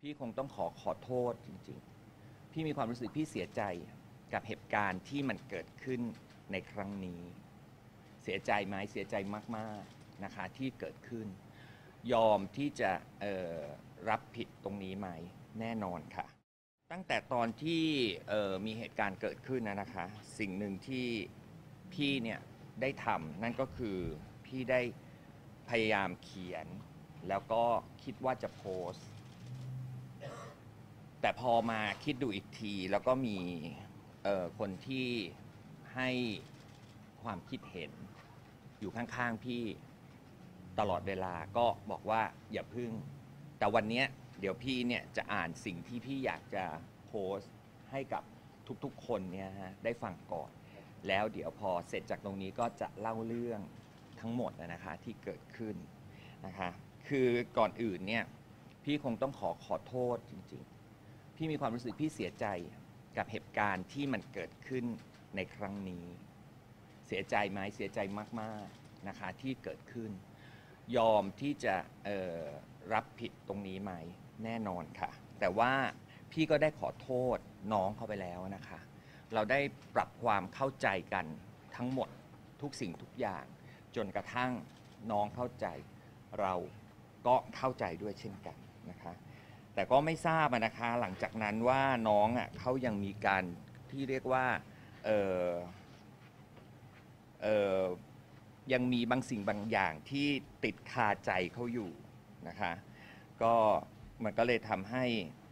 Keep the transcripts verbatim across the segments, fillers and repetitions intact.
พี่คงต้องขอขอโทษจริงๆพี่มีความรู้สึกพี่เสียใจกับเหตุการณ์ที่มันเกิดขึ้นในครั้งนี้เสียใจไหมเสียใจมากๆนะคะที่เกิดขึ้นยอมที่จะเอ่อรับผิดตรงนี้ไหมแน่นอนค่ะตั้งแต่ตอนที่เอ่อมีเหตุการณ์เกิดขึ้นนะนะคะสิ่งหนึ่งที่พี่เนี่ยได้ทำนั่นก็คือพี่ได้พยายามเขียนแล้วก็คิดว่าจะโพสต์แต่พอมาคิดดูอีกทีแล้วก็มีเอ่อคนที่ให้ความคิดเห็นอยู่ข้างๆพี่ตลอดเวลาก็บอกว่าอย่าพึ่งแต่วันนี้เดี๋ยวพี่เนี่ยจะอ่านสิ่งที่พี่อยากจะโพสต์ให้กับทุกๆคนเนี่ยฮะได้ฟังก่อนแล้วเดี๋ยวพอเสร็จจากตรงนี้ก็จะเล่าเรื่องทั้งหมดนะคะที่เกิดขึ้นนะคะคือก่อนอื่นเนี่ยพี่คงต้องขอขอโทษจริงๆพี่มีความรู้สึกพี่เสียใจกับเหตุการณ์ที่มันเกิดขึ้นในครั้งนี้เสียใจไหมเสียใจมากๆนะคะที่เกิดขึ้นยอมที่จะเอ่อรับผิดตรงนี้ไหมแน่นอนค่ะแต่ว่าพี่ก็ได้ขอโทษน้องเขาไปแล้วนะคะเราได้ปรับความเข้าใจกันทั้งหมดทุกสิ่งทุกอย่างจนกระทั่งน้องเข้าใจเราก็เข้าใจด้วยเช่นกันนะคะแต่ก็ไม่ทราบนะคะหลังจากนั้นว่าน้องอ่ะเขายังมีการที่เรียกว่าเออเออยังมีบางสิ่งบางอย่างที่ติดคาใจเขาอยู่นะคะก็มันก็เลยทำให้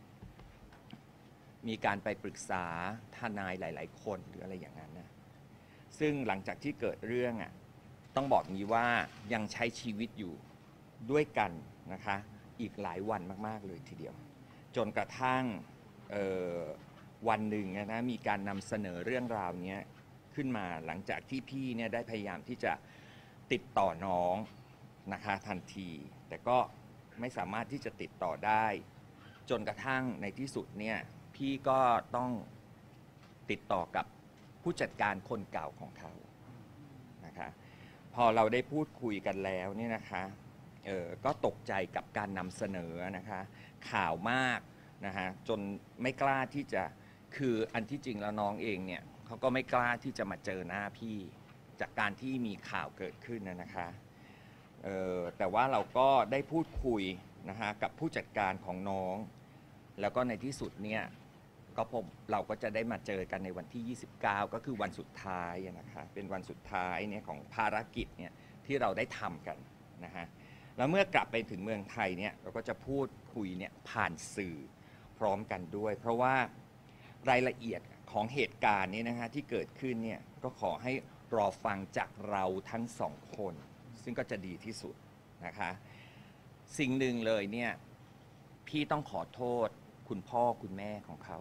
มีการไปปรึกษาทนายหลายๆคนหรืออะไรอย่างนั้นนะซึ่งหลังจากที่เกิดเรื่องอ่ะต้องบอกงี้ว่ายังใช้ชีวิตอยู่ด้วยกันนะคะอีกหลายวันมากๆเลยทีเดียวจนกระทั่งวันหนึ่งนะมีการนำเสนอเรื่องราวนี้ขึ้นมาหลังจากที่พี่เนี่ยได้พยายามที่จะติดต่อน้องนะคะทันทีแต่ก็ไม่สามารถที่จะติดต่อได้จนกระทั่งในที่สุดเนี่ยพี่ก็ต้องติดต่อกับผู้จัดการคนเก่าของเขานะคะพอเราได้พูดคุยกันแล้วเนี่ยนะคะเออก็ตกใจกับการนำเสนอนะคะข่าวมากนะฮะจนไม่กล้าที่จะคืออันที่จริงแล้วน้องเองเนี่ยเขาก็ไม่กล้าที่จะมาเจอหน้าพี่จากการที่มีข่าวเกิดขึ้นนะคะเออแต่ว่าเราก็ได้พูดคุยนะคะกับผู้จัดการของน้องแล้วก็ในที่สุดเนี่ยก็พบเราก็จะได้มาเจอกันในวันที่ยี่สิบเก้าก็คือวันสุดท้ายนะคะเป็นวันสุดท้ายเนี่ยของภารกิจเนี่ยที่เราได้ทำกันนะฮะแล้วเมื่อกลับไปถึงเมืองไทยเนี่ยเราก็จะพูดคุยเนี่ยผ่านสื่อพร้อมกันด้วยเพราะว่ารายละเอียดของเหตุการณ์นี้นะฮะที่เกิดขึ้นเนี่ยก็ขอให้รอฟังจากเราทั้งสองคนซึ่งก็จะดีที่สุดนะคะสิ่งหนึ่งเลยเนี่ยพี่ต้องขอโทษคุณพ่อคุณแม่ของเขา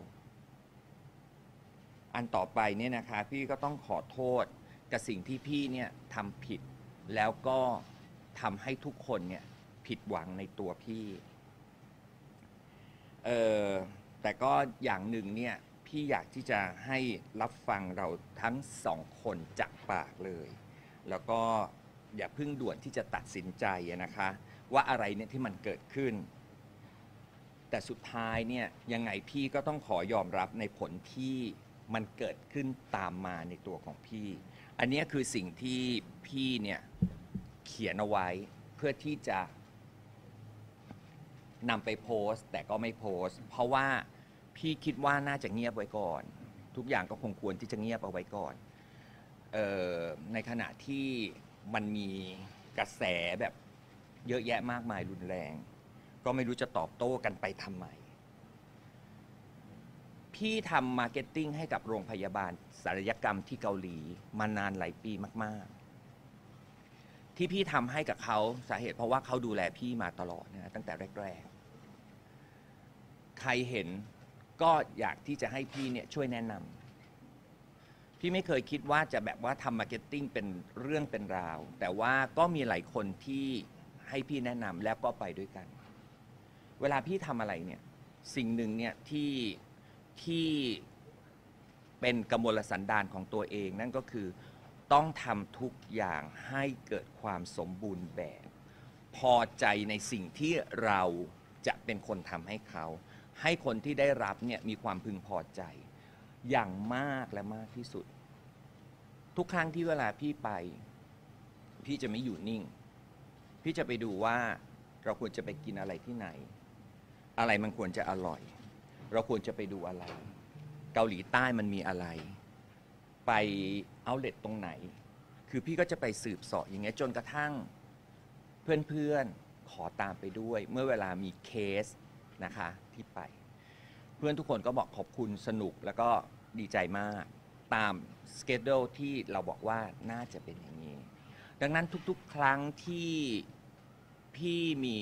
อันต่อไปเนี่ยนะคะพี่ก็ต้องขอโทษกับสิ่งที่พี่เนี่ยทำผิดแล้วก็ทำให้ทุกคนเนี่ยผิดหวังในตัวพี่เออแต่ก็อย่างหนึ่งเนี่ยพี่อยากที่จะให้รับฟังเราทั้งสองคนจากปากเลยแล้วก็อย่าเพิ่งด่วนที่จะตัดสินใจนะคะว่าอะไรเนี่ยที่มันเกิดขึ้นแต่สุดท้ายเนี่ยยังไงพี่ก็ต้องขอยอมรับในผลที่มันเกิดขึ้นตามมาในตัวของพี่อันนี้คือสิ่งที่พี่เนี่ยเขียนเอาไว้เพื่อที่จะนำไปโพสต์แต่ก็ไม่โพสต์เพราะว่าพี่คิดว่าน่าจะเงียบไว้ก่อนทุกอย่างก็คงควรที่จะเงียบเอาไว้ก่อนเอ่อในขณะที่มันมีกระแสแบบเยอะแยะมากมายรุนแรงก็ไม่รู้จะตอบโต้กันไปทำไมพี่ทำมาร์เก็ตติ้งให้กับโรงพยาบาลศัลยกรรมที่เกาหลีมานานหลายปีมากๆที่พี่ทำให้กับเขาสาเหตุเพราะว่าเขาดูแลพี่มาตลอดนะตั้งแต่แรกๆใครเห็นก็อยากที่จะให้พี่เนี่ยช่วยแนะนำพี่ไม่เคยคิดว่าจะแบบว่าทำมาร์เก็ตติ้งเป็นเรื่องเป็นราวแต่ว่าก็มีหลายคนที่ให้พี่แนะนำแล้วก็ไปด้วยกันเวลาพี่ทำอะไรเนี่ยสิ่งหนึ่งเนี่ยที่ที่เป็นกมลสันดานของตัวเองนั่นก็คือต้องทำทุกอย่างให้เกิดความสมบูรณ์แบบพอใจในสิ่งที่เราจะเป็นคนทำให้เขาให้คนที่ได้รับเนี่ยมีความพึงพอใจอย่างมากและมากที่สุดทุกครั้งที่เวลาพี่ไปพี่จะไม่อยู่นิ่งพี่จะไปดูว่าเราควรจะไปกินอะไรที่ไหนอะไรมันควรจะอร่อยเราควรจะไปดูอะไรเกาหลีใต้มันมีอะไรไปเอาท์เลทตรงไหนคือพี่ก็จะไปสืบเสาะอย่างเงี้ยจนกระทั่งเพื่อนๆขอตามไปด้วยเมื่อเวลามีเคสนะคะที่ไปเพื่อนทุกคนก็บอกขอบคุณสนุกแล้วก็ดีใจมากตามสเกจ u l e ที่เราบอกว่าน่าจะเป็นอย่างนี้ดังนั้นทุกๆครั้งที่พี่มี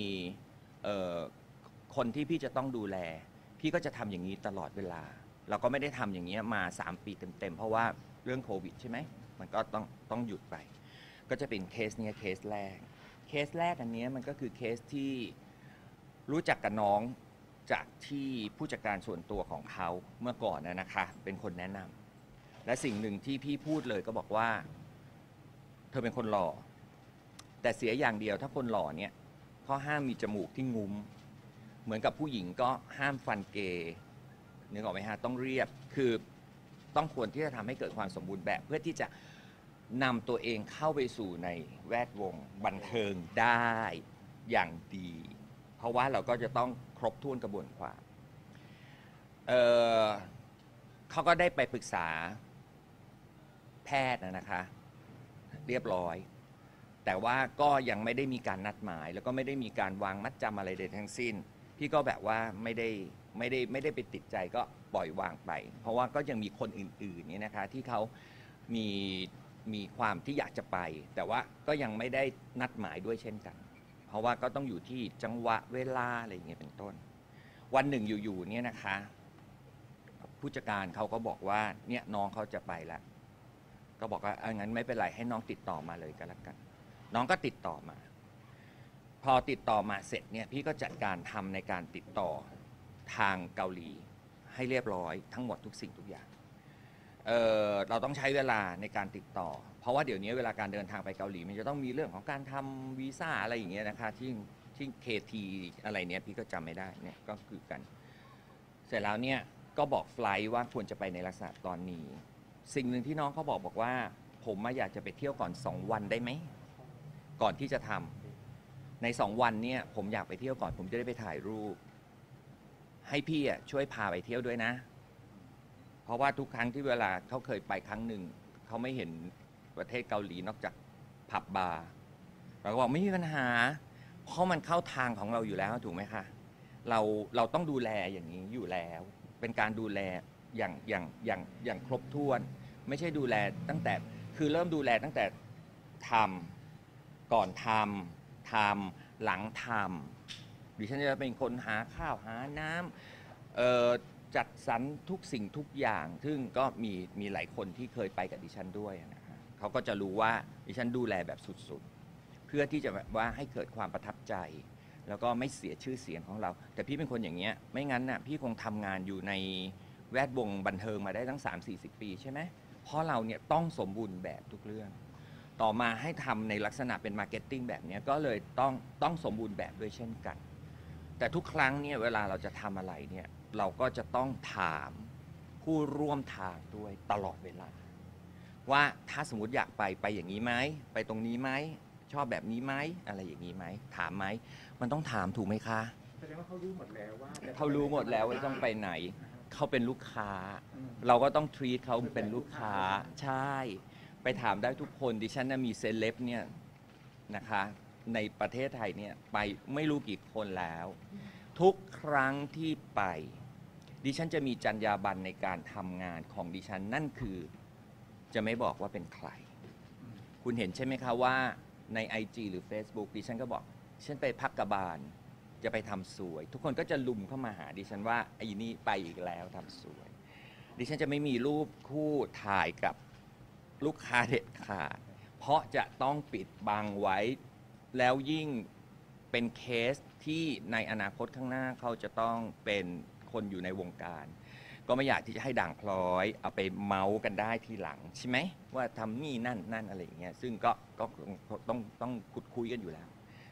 คนที่พี่จะต้องดูแลพี่ก็จะทำอย่างนี้ตลอดเวลาเราก็ไม่ได้ทำอย่างนี้มาสามปีเต็มๆเพราะว่าเรื่องโควิดใช่ไหมมันก็ต้องต้องหยุดไปก็จะเป็นเคสนี้เคสแรกเคสแรกอันนี้มันก็คือเคสที่รู้จักกับน้องจากที่ผู้จัดการส่วนตัวของเขาเมื่อก่อนนะคะเป็นคนแนะนำและสิ่งหนึ่งที่พี่พูดเลยก็บอกว่าเธอเป็นคนหล่อแต่เสียอย่างเดียวถ้าคนหล่อเนี่ยเขาห้ามมีจมูกที่งุ้มเหมือนกับผู้หญิงก็ห้ามฟันเกย์นึกออกไหมฮะต้องเรียบคือต้องควรที่จะทำให้เกิดความสมบูรณ์แบบเพื่อที่จะนำตัวเองเข้าไปสู่ในแวดวงบันเทิงได้อย่างดีเพราะว่าเราก็จะต้องครบถ้วนกระบวนความเอ่อเขาก็ได้ไปปรึกษาแพทย์นะคะเรียบร้อยแต่ว่าก็ยังไม่ได้มีการนัดหมายแล้วก็ไม่ได้มีการวางมัดจำอะไรใดทั้งสิ้นพี่ก็แบบว่าไม่ได้ไม่ได้ไม่ได้ไปติดใจก็ปล่อยวางไปเพราะว่าก็ยังมีคนอื่นๆนี่นะคะที่เขามีมีความที่อยากจะไปแต่ว่าก็ยังไม่ได้นัดหมายด้วยเช่นกันเพราะว่าก็ต้องอยู่ที่จังหวะเวลาอะไรอย่างเงี้ยเป็นต้นวันหนึ่งอยู่ๆเนี่ยนะคะผู้จัดการเขาก็บอกว่าเนี่ยน้องเขาจะไปแล้วก็บอกว่าเอางั้นไม่เป็นไรให้น้องติดต่อมาเลยก็แล้วกันน้องก็ติดต่อมาพอติดต่อมาเสร็จเนี่ยพี่ก็จัดการทำในการติดต่อทางเกาหลีให้เรียบร้อยทั้งหมดทุกสิ่งทุกอย่าง เ, เราต้องใช้เวลาในการติดต่อเพราะว่าเดี๋ยวนี้เวลาการเดินทางไปเกาหลีมันจะต้องมีเรื่องของการทำวีซ่าอะไรอย่างเงี้ยนะคะที่ที่ เค ที อะไรเนี้ยพี่ก็จำไม่ได้เนี่ยก็คือกันเสร็จแล้วเนี่ยก็บอกไฟล์ว่าควรจะไปในลักษณะตอนนี้สิ่งหนึ่งที่น้องเขาบอกบอกว่าผมอยากจะไปเที่ยวก่อนสองวันได้ไหมก่อนที่จะทำในสองวันเนี่ยผมอยากไปเที่ยวก่อนผมจะได้ไปถ่ายรูปให้พี่อ่ะช่วยพาไปเที่ยวด้วยนะเพราะว่าทุกครั้งที่เวลาเขาเคยไปครั้งหนึ่งเขาไม่เห็นประเทศเกาหลีนอกจากผับบาร์เราก็บอกไม่มีปัญหาเพราะมันเข้าทางของเราอยู่แล้วถูกไหมคะเราเราต้องดูแลอย่างนี้อยู่แล้วเป็นการดูแลอย่างอย่างอย่างอย่างครบถ้วนไม่ใช่ดูแลตั้งแต่คือเริ่มดูแลตั้งแต่ทำก่อนทำทำหลังทำดิฉันจะเป็นคนหาข้าวหาน้ำเอ่อจัดสรรทุกสิ่งทุกอย่างซึ่งก็มีมีหลายคนที่เคยไปกับดิฉันด้วยนะฮะเขาก็จะรู้ว่าดิฉันดูแลแบบสุดๆเพื่อที่จะแบบว่าให้เกิดความประทับใจแล้วก็ไม่เสียชื่อเสียงของเราแต่พี่เป็นคนอย่างเงี้ยไม่งั้นน่ะพี่คงทำงานอยู่ในแวดวงบันเทิงมาได้ตั้ง สามถึงสี่สิบ ปีใช่ไหมเพราะเราเนี่ยต้องสมบูรณ์แบบทุกเรื่องต่อมาให้ทำในลักษณะเป็นมาร์เก็ตติ้งแบบนี้ก็เลยต้องต้องสมบูรณ์แบบด้วยเช่นกันแต่ทุกครั้งเนี่ยเวลาเราจะทำอะไรเนี่ยเราก็จะต้องถามผู้ร่วมทางด้วยตลอดเวลาว่าถ้าสมมติอยากไปไปอย่างนี้ไหมไปตรงนี้ไหมชอบแบบนี้ไหมอะไรอย่างนี้ไหมถามไหมมันต้องถามถูกไหมคะแสดงว่าเขารู้หมดแล้วว่าเขารู้หมดแล้วว่าต้องไปไหนเขาเป็นลูกค้าเราก็ต้อง treat เขาเป็นลูกค้าใช่ไปถามได้ทุกคนดิฉันน่ะมีเซเลบเนี่ยนะคะในประเทศไทยเนี่ยไปไม่รู้กี่คนแล้วทุกครั้งที่ไปดิฉันจะมีจรรยาบรรณในการทำงานของดิฉันนั่นคือจะไม่บอกว่าเป็นใครคุณเห็นใช่ไหมคะว่าใน ไอ จี หรือ Facebook ดิฉันก็บอกฉันไปพักกบาลจะไปทำสวยทุกคนก็จะลุมเข้ามาหาดิฉันว่าไอ้นี่ไปอีกแล้วทำสวยดิฉันจะไม่มีรูปคู่ถ่ายกับลูกค้าเด็ดขาดเพราะจะต้องปิดบังไว้แล้วยิ่งเป็นเคสที่ในอนาคตข้างหน้าเขาจะต้องเป็นคนอยู่ในวงการก็ไม่อยากที่จะให้ด่างพร้อยเอาไปเมาส์กันได้ทีหลังใช่ไหมว่าทำนี่นั่นนั่นอะไรอย่างเงี้ยซึ่งก็ก็ต้องต้องขุดคุยกันอยู่แล้ว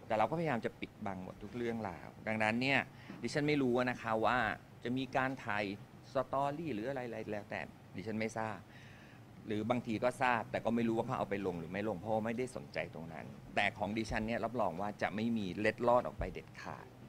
แต่เราก็พยายามจะปิดบังหมดทุกเรื่องราวดังนั้นเนี่ยดิฉันไม่รู้นะคะว่าจะมีการถ่ายสตอรี่หรืออะไรๆแล้วแต่ดิฉันไม่ทราบหรือบางทีก็ทราบแต่ก็ไม่รู้ว่าเขาเอาไปลงหรือไม่ลงเพราะไม่ได้สนใจตรงนั้นแต่ของดิฉันเนี่ยรับรองว่าจะไม่มีเล็ดลอดออกไปเด็ดขาด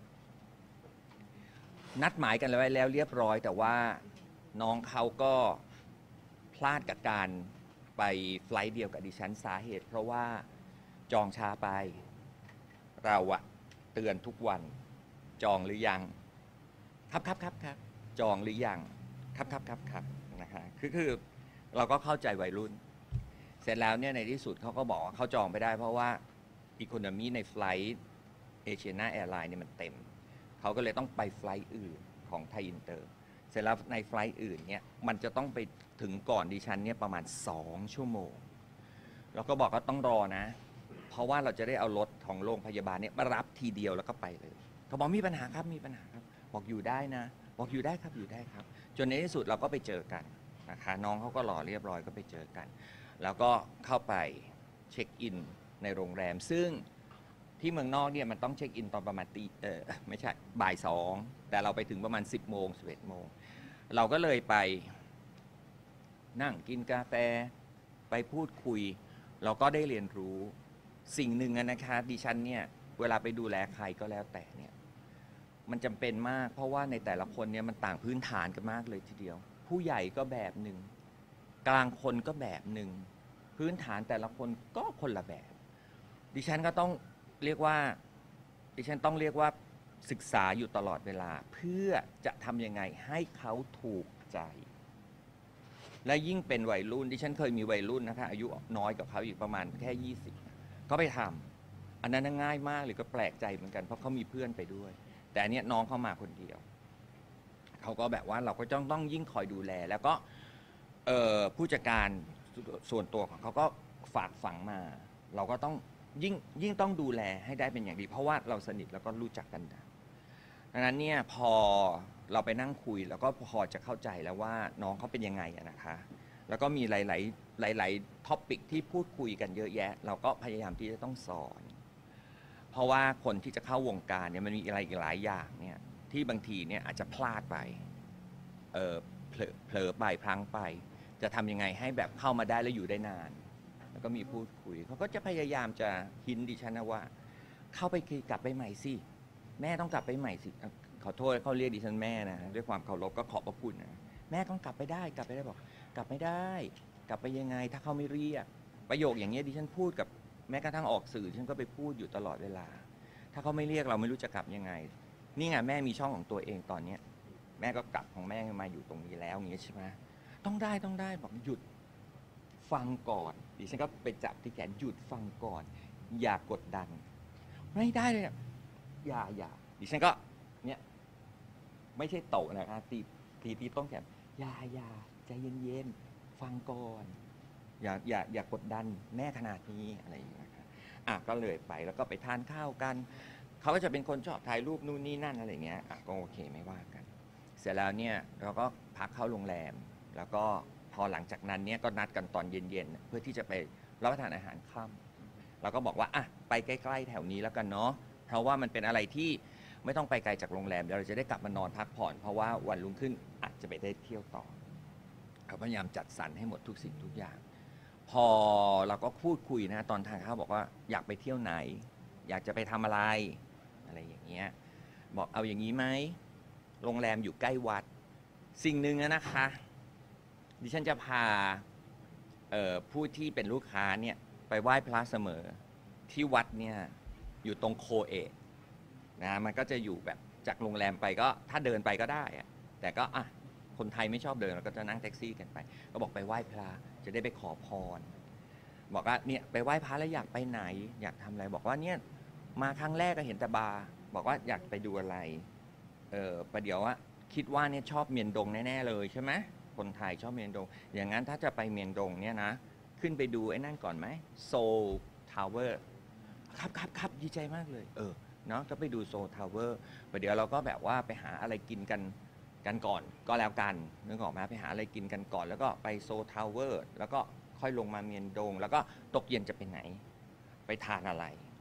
นัดหมายกันไว้แล้วเรียบร้อยแต่ว่าน้องเขาก็พลาดกับการไปไฟล์ทเดียวกับดิฉันสาเหตุเพราะว่าจองช้าไปเราอะเตือนทุกวันจองหรือยังครับครับครับครับจองหรือยังครับครับครับครับนะคะคือคือเราก็เข้าใจวัยรุ่นเสร็จแล้วเนี่ยในที่สุดเขาก็บอกว่าเขาจองไม่ได้เพราะว่าอีโคโนมีในไฟล์ทเอเชียนาแอร์ไลน์เนี่ยมันเต็มเขาก็เลยต้องไปไฟล์ทอื่นของไทยอินเตอร์เสร็จแล้วในไฟล์ทอื่นเนี่ยมันจะต้องไปถึงก่อนดิฉันเนี่ยประมาณสองชั่วโมงเราก็บอกว่าต้องรอนะเพราะว่าเราจะได้เอารถของโรงพยาบาลเนี่ยมารับทีเดียวแล้วก็ไปเลยเขาบอกมีปัญหาครับมีปัญหาครับบอกอยู่ได้นะบอกอยู่ได้ครับอยู่ได้ครับจนในที่สุดเราก็ไปเจอกันนะคะน้องเขาก็รอเรียบร้อยก็ไปเจอกันแล้วก็เข้าไปเช็คอินในโรงแรมซึ่งที่เมืองนอกเนี่ยมันต้องเช็คอินตอนประมาณตีเออไม่ใช่บ่ายสองแต่เราไปถึงประมาณสิบโมงสิบเอ็ดโมงเราก็เลยไปนั่งกินกาแฟไปพูดคุยเราก็ได้เรียนรู้สิ่งหนึ่งนะคะดิฉันเนี่ยเวลาไปดูแลใครก็แล้วแต่เนี่ยมันจำเป็นมากเพราะว่าในแต่ละคนเนี่ยมันต่างพื้นฐานกันมากเลยทีเดียวผู้ใหญ่ก็แบบหนึ่งกลางคนก็แบบหนึ่งพื้นฐานแต่ละคนก็คนละแบบดิฉันก็ต้องเรียกว่าดิฉันต้องเรียกว่าศึกษาอยู่ตลอดเวลาเพื่อจะทำยังไงให้เขาถูกใจและยิ่งเป็นวัยรุ่นดิฉันเคยมีวัยรุ่นนะคะอายุน้อยกว่าเขาอีกประมาณแค่ยี่สิบเขาไปทำอันนั้นง่ายมากเลยก็แปลกใจเหมือนกันเพราะเขามีเพื่อนไปด้วยแต่อันนี้น้องเขามาคนเดียวเขาก็แบบว่าเราก็ต้องต้องยิ่งคอยดูแลแล้วก็ผู้จัดการส่วนตัวของเขาก็ฝากฝังมาเราก็ต้องยิ่งยิ่งต้องดูแลให้ได้เป็นอย่างดีเพราะว่าเราสนิทแล้วก็รู้จักกันดังนั้นเนี่ยพอเราไปนั่งคุยแล้วก็พอจะเข้าใจแล้วว่าน้องเขาเป็นยังไงนะคะแล้วก็มีหลายๆหลายๆท็อปิกที่พูดคุยกันเยอะแยะเราก็พยายามที่จะต้องสอนเพราะว่าคนที่จะเข้าวงการเนี่ยมันมีอะไรอีกหลายอย่างเนี่ยที่บางทีเนี่ยอาจจะพลาดไปเออเผลอเผลอไปพลั้งไปจะทำยังไงให้แบบเข้ามาได้แล้วอยู่ได้นานแล้วก็มีพูดคุยเขาก็จะพยายามจะหินดิฉันนะว่าเข้าไปกลับไปใหม่สิแม่ต้องกลับไปใหม่สิขอโทษเขาเรียกดิฉันแม่นะด้วยความเคารพก็ขอบพระคุณนะแม่ต้องกลับไปได้กลับไปได้บอกกลับไม่ได้กลับไปยังไงถ้าเขาไม่เรียกประโยคอย่างเงี้ยดิฉันพูดกับแม้กระทั่งออกสื่อดิฉันก็ไปพูดอยู่ตลอดเวลาถ้าเขาไม่เรียกเราไม่รู้จะกลับยังไงนี่ไงแม่มีช่องของตัวเองตอนเนี้ยแม่ก็กลับของแม่มาอยู่ตรงนี้แล้วอย่างเงี้ยใช่ไหมต้องได้ต้องได้บอกหยุดฟังก่อนดิฉันก็ไปจับที่แขนหยุดฟังก่อนอย่ากดดันไม่ได้เลยอย่าอย่าดิฉันก็เนี่ยไม่ใช่โตนะคะตีตีตีต้องแขนอย่าอย่าใจเย็นๆฟังก่อนอย่าอย่าอย่ากดดันแม่ขนาดนี้อะไรอย่างเงี้ยครับอ่ะก็เลยไปแล้วก็ไปทานข้าวกันเขาก็จะเป็นคนชอบถ่ายรูปนู่นนี่นั่นอะไรเงี้ยอ่ะก็โอเคไม่ว่ากันเสร็จแล้วเนี่ยเราก็พักเข้าโรงแรมแล้วก็พอหลังจากนั้นเนี่ยก็นัดกันตอนเย็นๆเพื่อที่จะไปรับประทานอาหารค่ำเราก็บอกว่าอ่ะไปใกล้ๆแถวนี้แล้วกันเนาะเพราะว่ามันเป็นอะไรที่ไม่ต้องไปไกลจากโรงแรมเดี๋ยวเราจะได้กลับมานอนพักผ่อนเพราะว่าวันรุ่งขึ้นอาจจะไปได้เที่ยวต่อเขาพยายามจัดสรรให้หมดทุกสิ่งทุกอย่างพอเราก็พูดคุยนะตอนทานข้าวบอกว่าอยากไปเที่ยวไหนอยากจะไปทำอะไรอะไรอย่างเงี้ยบอกเอาอย่างนี้ไหมโรงแรมอยู่ใกล้วัดสิ่งหนึ่งนะคะดิฉันจะพาผู้ที่เป็นลูกค้าเนี่ยไปไหว้พระเสมอที่วัดเนี่ยอยู่ตรงโคเอะนะมันก็จะอยู่แบบจากโรงแรมไปก็ถ้าเดินไปก็ได้อะแต่ก็อ่ะคนไทยไม่ชอบเดินเราก็จะนั่งแท็กซี่กันไปก็บอกไปไหว้พระจะได้ไปขอพรบอกว่าเนี่ยไปไหว้พระแล้วอยากไปไหนอยากทำอะไรบอกว่าเนี่ยมาครั้งแรกก็เห็นแต่บาร์บอกว่าอยากไปดูอะไรเออประเดี๋ยวว่าคิดว่าเนี่ยชอบเมียนดงแน่ๆเลยใช่ไหมคนไทยชอบเมียนดงอย่างนั้นถ้าจะไปเมียนดงเนี่ยนะขึ้นไปดูไอ้นั่นก่อนไหมโซลทาวเวอร์ครับครับครับดีใจมากเลยเออเนาะก็ไปดูโซลทาวเวอร์ประเดี๋ยวเราก็แบบว่าไปหาอะไรกินกันกันก่อนก็แล้วกันนึกออกไหมไปหาอะไรกินกันก่อนแล้วก็ไปโซลทาวเวอร์แล้วก็ค่อยลงมาเมียนดงแล้วก็ตกเย็นจะไปไหนไปทานอะไร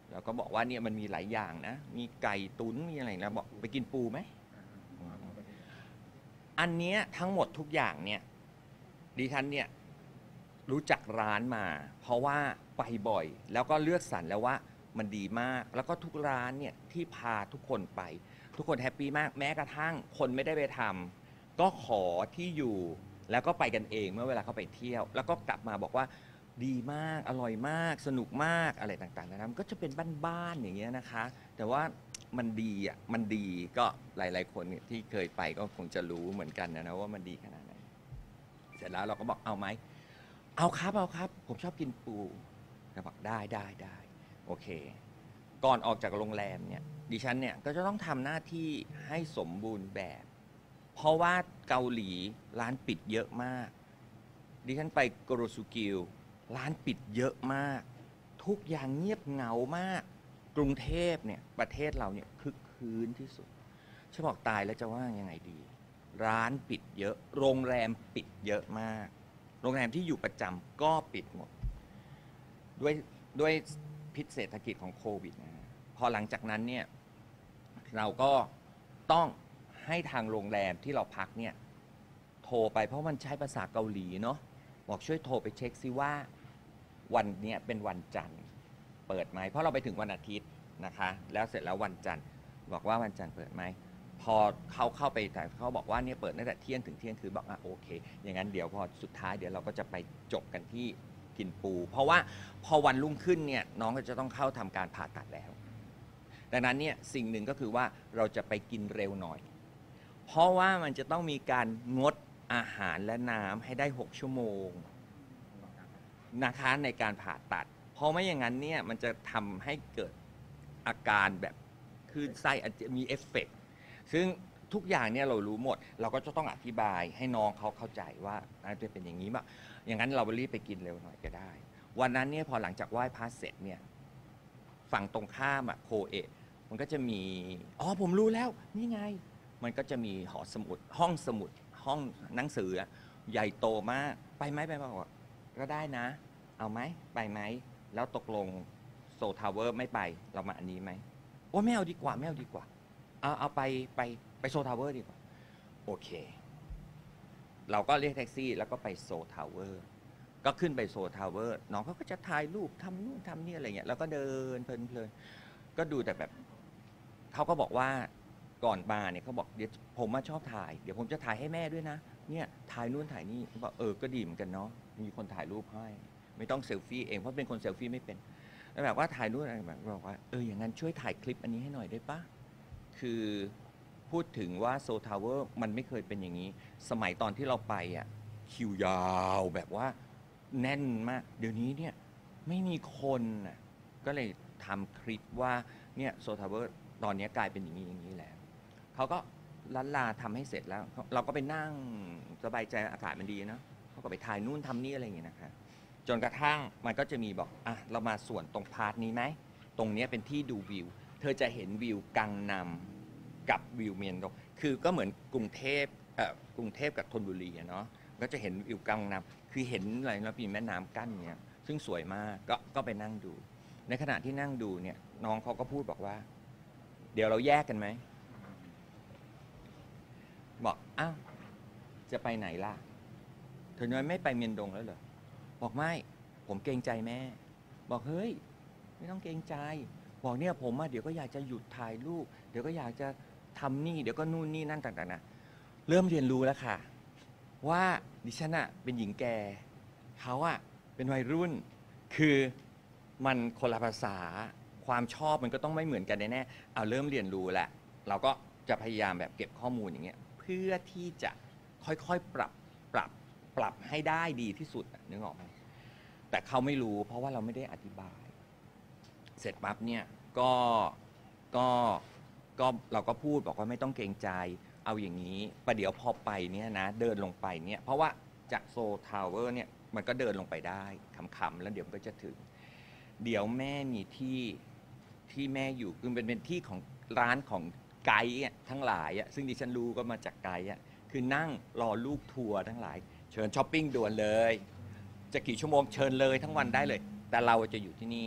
แล้วก็บอกว่าเนี่ยมันมีหลายอย่างนะมีไก่ตุ๋นมีอะไรนะบอกไปกินปูไหมอันเนี้ยทั้งหมดทุกอย่างเนี่ยดิฉันเนี่ยรู้จักร้านมาเพราะว่าไปบ่อยแล้วก็เลือกสรรแล้วว่ามันดีมากแล้วก็ทุกร้านเนี่ยที่พาทุกคนไปทุกคนแฮปปี้มากแม้กระทั่งคนไม่ได้ไปทำก็ขอที่อยู่แล้วก็ไปกันเองเมื่อเวลาเขาไปเที่ยวแล้วก็กลับมาบอกว่าดีมากอร่อยมากสนุกมากอะไรต่างๆนะมันก็จะเป็นบ้านๆอย่างเงี้ยนะคะแต่ว่ามันดีอ่ะมันดีก็หลายๆคนที่เคยไปก็คงจะรู้เหมือนกันนะนะว่ามันดีขนาดไหนเสร็จแล้วเราก็บอกเอาไหมเอาครับเอาครับผมชอบกินปูก็บอกได้ได้ได้โอเคก่อนออกจากโรงแรมเนี่ยดิฉันเนี่ยก็จะต้องทำหน้าที่ให้สมบูรณ์แบบเพราะว่าเกาหลีร้านปิดเยอะมากดิฉันไปโกโรสุกิวร้านปิดเยอะมากทุกอย่างเงียบเหงามากกรุงเทพเนี่ยประเทศเราเนี่ยคึกคืนที่สุดฉันบอกตายแล้วจะว่ายังไงดีร้านปิดเยอะโรงแรมปิดเยอะมากโรงแรมที่อยู่ประจำก็ปิดหมดด้วยด้วยพิษเศรษฐกิจของโควิดนะพอหลังจากนั้นเนี่ยเราก็ต้องให้ทางโรงแรมที่เราพักเนี่ยโทรไปเพราะมันใช้ภาษาเกาหลีเนาะบอกช่วยโทรไปเช็คซิว่าวันนี้เป็นวันจันทร์เปิดไหมเพราะเราไปถึงวันอาทิตย์นะคะแล้วเสร็จแล้ววันจันทร์บอกว่าวันจันทร์เปิดไหมพอเขาเข้าไปแต่เขาบอกว่าเนี่ยเปิดตั้งแต่เที่ยงถึงเที่ยงคือบอกอ่ะโอเคอย่างนั้นเดี๋ยวพอสุดท้ายเดี๋ยวเราก็จะไปจบกันที่กินปูเพราะว่าพอวันรุ่งขึ้นเนี่ยน้องก็จะต้องเข้าทำการผ่าตัดแล้วดังนั้นเนี่ยสิ่งหนึ่งก็คือว่าเราจะไปกินเร็วหน่อยเพราะว่ามันจะต้องมีการงดอาหารและน้ำให้ได้หกชั่วโมงนะคะในการผ่าตัดเพราะไม่อย่างนั้นเนี่ยมันจะทำให้เกิดอาการแบบคลื่นไส้อาจจะมีเอฟเฟกต์ซึ่งทุกอย่างเนี่ยเรารู้หมดเราก็จะต้องอธิบายให้น้องเขาเข้าใจว่าจะเป็นอย่างนี้บ้างอย่างนั้นเรารีบไปกินเร็วหน่อยก็ได้วันนั้นเนี่ยพอหลังจากไหว้พระเสร็จเนี่ยฝั่งตรงข้ามอะโคเอะมันก็จะมีอ๋อผมรู้แล้วนี่ไงมันก็จะมีหอสมุดห้องสมุดห้องหนังสือใหญ่โตมากไปไหมไปบอกว่าก็ได้นะเอาไหมไปไหมแล้วตกลงโซทาวเวอร์ไม่ไปเรามาอันนี้ไหมโอ้ไม่เอาดีกว่าไม่เอาดีกว่าเอาเอาไปไปไปโซทาวเวอร์ดีกว่าโอเคเราก็เรียกแท็กซี่แล้วก็ไปโซทาวเวอร์ก็ขึ้นไปโซทาวเวอร์น้องเขาก็จะถ่ายรูปทำนู่นทำนี่อะไรเงี้ยแล้วก็เดินเพลินๆก็ดูแต่แบบเขาก็บอกว่าก่อนมาเนี่ยเขาบอกเดี๋ยวผมมาชอบถ่ายเดี๋ยวผมจะถ่ายให้แม่ด้วยนะเนี่ยถ่ายนู่นถ่ายนี่บอกเออก็ดีเหมือนกันเนาะมีคนถ่ายรูปให้ไม่ต้องเซลฟี่เองเพราะเป็นคนเซลฟี่ไม่เป็นแล้วแบบว่าถ่ายรูปอะไรแบบบอกว่าเอออย่างนั้นช่วยถ่ายคลิปอันนี้ให้หน่อยได้ปะคือพูดถึงว่าโซทาวเวอร์มันไม่เคยเป็นอย่างนี้สมัยตอนที่เราไปอ่ะคิวยาวแบบว่าแน่นมากเดี๋ยวนี้เนี่ยไม่มีคนน่ะก็เลยทำคลิปว่าเนี่ยโซทาวเวอร์ตอนนี้กลายเป็นอย่างนี้อย่างนี้แล้วเขาก็ลันลาทำให้เสร็จแล้วเราก็ไปนั่งสบายใจอากาศมันดีนะเขาก็ไปถ่ายนู่นทำนี่อะไรอย่างเงี้ยนะคะจนกระทั่งมันก็จะมีบอกอ่ะเรามาส่วนตรงพาร์ทนี้ไหมตรงนี้เป็นที่ดูวิวเธอจะเห็นวิวกังนำกับวิวเมียนดงคือก็เหมือนกรุงเทพเอ่อกรุงเทพกับธนบุรีเนาะก็จะเห็นวิวกังนำคือเห็นอะไรแล้วมีแม่น้ำกั้นเนี้ยซึ่งสวยมากก็ก็ไปนั่งดูในขณะที่นั่งดูเนี่ยน้องเขาก็พูดบอกว่าเดี๋ยวเราแยกกันไหมบอกอ้าวจะไปไหนล่ะเธอน้อยไม่ไปเมียนดงแล้วเหรอบอกไม่ผมเกรงใจแม่บอกเฮ้ยไม่ต้องเกรงใจบอกเนี่ยผมอะเดี๋ยวก็อยากจะหยุดถ่ายรูปเดี๋ยวก็อยากจะทำนี่เดี๋ยวก็นู่นนี่นั่นต่างๆนะเริ่มเรียนรู้แล้วค่ะว่าดิฉันอะเป็นหญิงแก่เขาอะเป็นวัยรุ่นคือมันคนละภาษาความชอบมันก็ต้องไม่เหมือนกันแน่ๆเอาเริ่มเรียนรู้แหละเราก็จะพยายามแบบเก็บข้อมูลอย่างเงี้ยเพื่อที่จะค่อยๆปรับปรับปรับให้ได้ดีที่สุดนึกออกไหมแต่เขาไม่รู้เพราะว่าเราไม่ได้อธิบายเสร็จปั๊บเนี่ยก็ก็ก็เราก็พูดบอกว่าไม่ต้องเกรงใจเอาอย่างนี้ประเดี๋ยวพอไปเนี่ยนะเดินลงไปเนี่ยเพราะว่าจากโซทาวเวอร์เนี่ยมันก็เดินลงไปได้ขำๆแล้วเดี๋ยวมันก็จะถึงเดี๋ยวแม่มีที่ที่แม่อยู่คือเป็นเป็นที่ของร้านของไกด์ทั้งหลายซึ่งดิฉันรู้ก็มาจากไกด์คือนั่งรอลูกทัวร์ทั้งหลายเชิญช้อปปิ้งด่วนเลยจะกี่ชั่วโมงเชิญเลยทั้งวันได้เลยแต่เราจะอยู่ที่นี่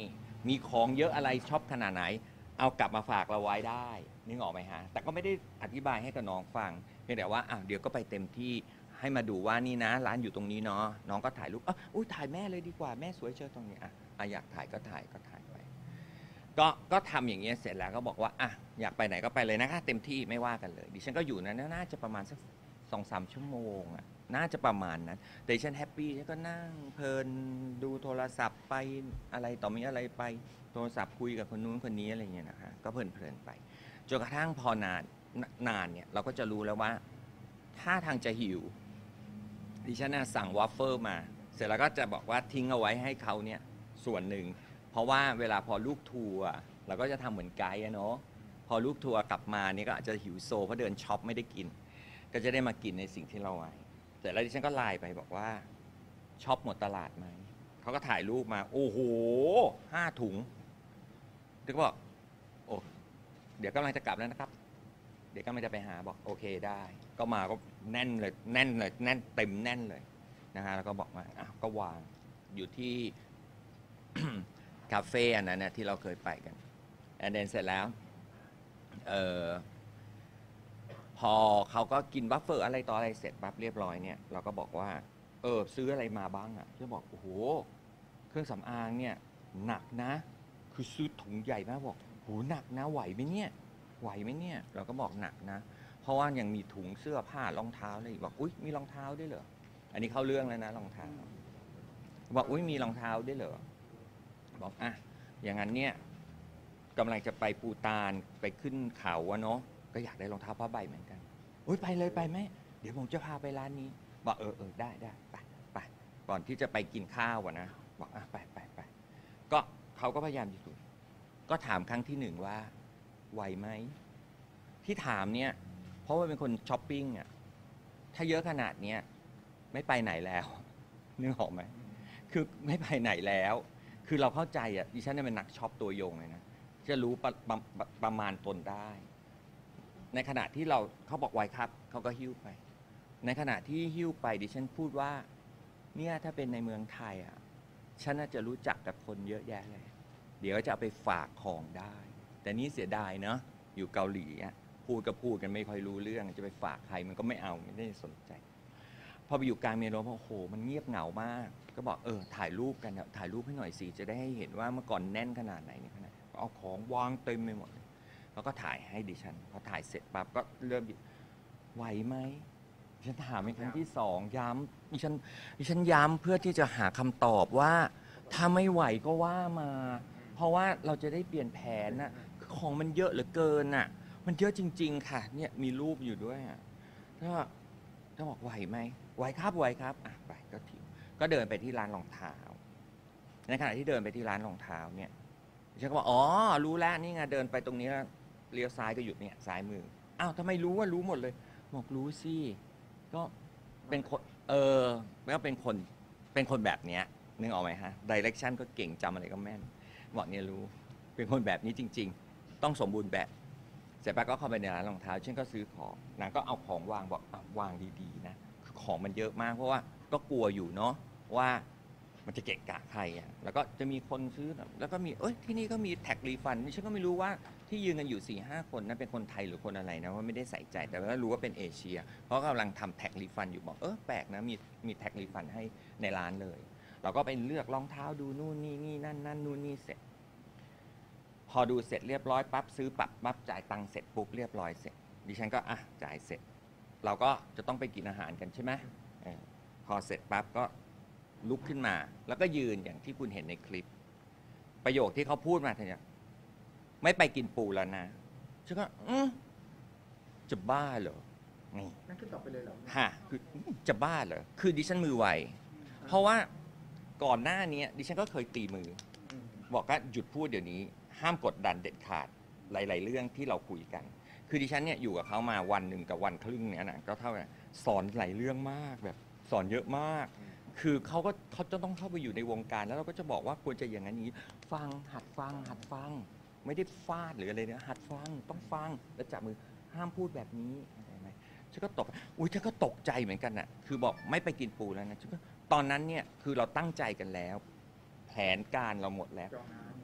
มีของเยอะอะไรชอบขนาดไหนเอากลับมาฝากเราไว้ได้นึกออกไหมฮะแต่ก็ไม่ได้อธิบายให้กับน้องฟังเพียงแต่ว่าอ้าวเดี๋ยวก็ไปเต็มที่ให้มาดูว่านี่นะร้านอยู่ตรงนี้เนาะน้องก็ถ่ายรูปอ่ะอุ้ยถ่ายแม่เลยดีกว่าแม่สวยเชียวตรงนี้อ่ะอ่ะอยากถ่ายก็ถ่ายก็ถ่ายไปก็ก็ทำอย่างเงี้ยเสร็จแล้วก็บอกว่าอ่ะอยากไปไหนก็ไปเลยนะคะเต็มที่ไม่ว่ากันเลยดิฉันก็อยู่นั้นน่าจะประมาณสักสองสามชั่วโมงอ่ะน่าจะประมาณนั้นแต่ดิฉันแฮปปี้ฉันก็นั่งเพลินดูโทรศัพท์ไปอะไรต่อมีอะไรไปโทรศัพท์คุยกับคนนู้นคนนี้อะไรเงี้ยนะคะก็เพลินเพลินไปจนกระทั่งพอนานนานเนี่ยเราก็จะรู้แล้วว่าถ้าทางจะหิวดิฉันน่ะสั่งวอฟเฟิลมาเสร็จแล้วก็จะบอกว่าทิ้งเอาไว้ให้เขาเนี่ยส่วนหนึ่งเพราะว่าเวลาพอลูกทัวร์เราก็จะทำเหมือนไกด์อะเนาะพอลูกทัวร์กลับมาเนี่ยก็อาจจะหิวโซเพราะเดินช็อปไม่ได้กินก็จะได้มากินในสิ่งที่เราไว้เสร็จแล้วดิฉันก็ไลน์ไปบอกว่าช็อปหมดตลาดไหมเขาก็ถ่ายรูปมาโอ้โหห้าถุงดิฉันก็บอกโอ้เดี๋ยวกำลังจะกลับแล้วนะครับเดี๋ยวกำลังจะไปหาบอกโอเคได้ก็มาก็แน่นเลยแน่นเลยแน่นเต็มแน่นเลยนะฮะแล้วก็บอกมาอ่ะก็วางอยู่ที่ คาเฟ่อันนั้นนะที่เราเคยไปกันแอนเดนเสร็จแล้วเออพอเขาก็กินบัฟเฟอร์อะไรต่ออะไรเสร็จปั๊บเรียบร้อยเนี่ยเราก็บอกว่าเออซื้ออะไรมาบ้างอ่ะจะบอกโอ้โหเครื่องสำอางเนี่ยหนักนะคือซื้อถุงใหญ่มากบอกโหหนักนะไหวไหมเนี่ยไหวไหมเนี่ยเราก็บอกหนักนะเพราะว่ายังมีถุงเสื้อผ้ารองเท้าอะไรอีกบอกอุ้ยมีรองเท้าด้วยเหรออันนี้เข้าเรื่องแล้วนะรองเท้าบอกอุ้ยมีรองเท้าด้วยเหรอบอกอ่ะอย่างนั้นเนี่ยกำลังจะไปปูตานไปขึ้นเขาอะเนาะก็อยากได้รองเท้าผ้าใบเหมือนกันอุ้ยไปเลยไปไหมเดี๋ยวผมจะพาไปร้านนี้บอกเออเออได้ได้ไปไปก่อนที่จะไปกินข้าวอะนะบอกอ่ะไปไปไปก็เขาก็พยายามอยู่ก็ถามครั้งที่หนึ่งว่าไหวไหมที่ถามเนี่ยเพราะว่าเป็นคนช้อปปิ้งอะถ้าเยอะขนาดเนี้ยไม่ไปไหนแล้วนึกออกไหมคือไม่ไปไหนแล้วคือเราเข้าใจอ่ะดิฉันเนี่ยเป็นนักช็อปตัวยงเลยนะจะรู้ประประประมาณตนได้ ในขณะที่เราเขาบอกไว้ครับเขาก็หิ้วไปในขณะที่หิ้วไปดิฉันพูดว่าเนี่ยถ้าเป็นในเมืองไทยอ่ะฉันน่าจะรู้จักกับคนเยอะแยะเลยเดี๋ยวจะเอาไปฝากของได้แต่นี่เสียดายเนาะอยู่เกาหลีอ่ะพูดก็พูดกันไม่ค่อยรู้เรื่องจะไปฝากใครมันก็ไม่เอาไม่ได้สนใจพอไปอยู่กลางเมโลโอ้โหมันเงียบเหงามากก็บอกเออถ่ายรูปกันถ่ายรูปให้หน่อยสิจะได้ให้เห็นว่าเมื่อก่อนแน่นขนาดไหนเนี่ยขนาดเอาของวางเต็มไปหมดแล้วก็ถ่ายให้ดิฉันพอถ่ายเสร็จปั๊บก็เริ่มไหวไหมดิฉันถามเป็นครั้งที่สองย้ำดิฉันดิฉันย้ำเพื่อที่จะหาคำตอบว่าถ้าไม่ไหวก็ว่ามาเพราะว่าเราจะได้เปลี่ยนแผนน่ะของมันเยอะเหลือเกินน่ะมันเยอะจริงๆค่ะเนี่ยมีรูปอยู่ด้วยอ่ะก็ก็บอกไหวไหมไหวครับไหวครับอ่ะไปก็ทิ้งก็เดินไปที่ร้านรองเท้าในขณะที่เดินไปที่ร้านรองเท้าเนี่ยฉันก็บอกอ๋อรู้แล้วนี่ไงเดินไปตรงนี้แล้วเลี้ยวซ้ายก็หยุดเนี่ยซ้ายมืออ้าวทำไมรู้ว่ารู้หมดเลยบอกรู้สิก็เป็นคนเออแล้วก็เป็นคนเป็นคนแบบเนี้ยนึกออกไหมฮะดิเรกชันก็เก่งจำอะไรก็แม่นบอกเนี่ยรู้เป็นคนแบบนี้จริงๆต้องสมบูรณ์แบบเสร็จปั๊บก็เข้าไปในร้านรองเท้าฉันก็ซื้อของนางก็เอาของวางบอกอ่ะวางดีๆนะคือของมันเยอะมากเพราะว่าก็กลัวอยู่เนาะว่ามันจะเกะกะใครอ่ะแล้วก็จะมีคนซื้อแล้วก็มีเอ้ยที่นี่ก็มีแท็กรีฟันนี่ฉันก็ไม่รู้ว่าที่ยืนกันอยู่ สี่ห้า คนนั้นเป็นคนไทยหรือคนอะไรนะว่าไม่ได้ใส่ใจแต่ว่ารู้ว่าเป็นเอเชียเพราะกำลังทำแท็กรีฟันอยู่บอกเออแปลกนะมีมีแท็กรีฟันให้ในร้านเลยเราก็ไปเลือกรองเท้าดูนู่นนี่นี่นั่นนั่นนู่นนี่เสร็จพอดูเสร็จเรียบร้อยปั๊บซื้อปั๊บปั๊บจ่ายตังค์เสร็จปุ๊บเรียบร้อยเสร็จดิฉันก็อ่ะจ่ายเสร็จเราก็จะต้องไปกินอาหารกันใช่ไหมเออพอเสร็จปั๊บก็ลุกขึ้นมาแล้วก็ยืนอย่างที่คุณเห็นในคลิปประโยคที่เขาพูดมาทีเนี้ยไม่ไปกินปูแล้วนะฉันก็อืมจะบ้าเหรอนี่นั่นคือตอบไปเลยเหรอฮะคือจะบ้าเหรอคือดิฉันมือไวเพราะว่าก่อนหน้านี้ดิฉันก็เคยตีมือบอกว่าหยุดพูดเดี๋ยวนี้ห้ามกดดันเด็ดขาดหลายๆเรื่องที่เราคุยกันคือดิฉันเนี่ยอยู่กับเขามาวันหนึ่งกับวันครึ่งเนี่ยนะก็เท่ากันสอนหลายเรื่องมากแบบสอนเยอะมากคือเขาก็เขาจะต้องเข้าไปอยู่ในวงการแล้วเราก็จะบอกว่าควรจะอย่างนั้นนี้ฟังหัดฟังหัดฟังไม่ได้ฟาดหรืออะไรนะหัดฟังต้องฟังแล้วจับมือห้ามพูดแบบนี้ฉันก็ตกอุ้ยฉันก็ตกใจเหมือนกันน่ะคือบอกไม่ไปกินปูแล้วนะฉันก็ตอนนั้นเนี่ยคือเราตั้งใจกันแล้วแผนการเราหมดแล้ว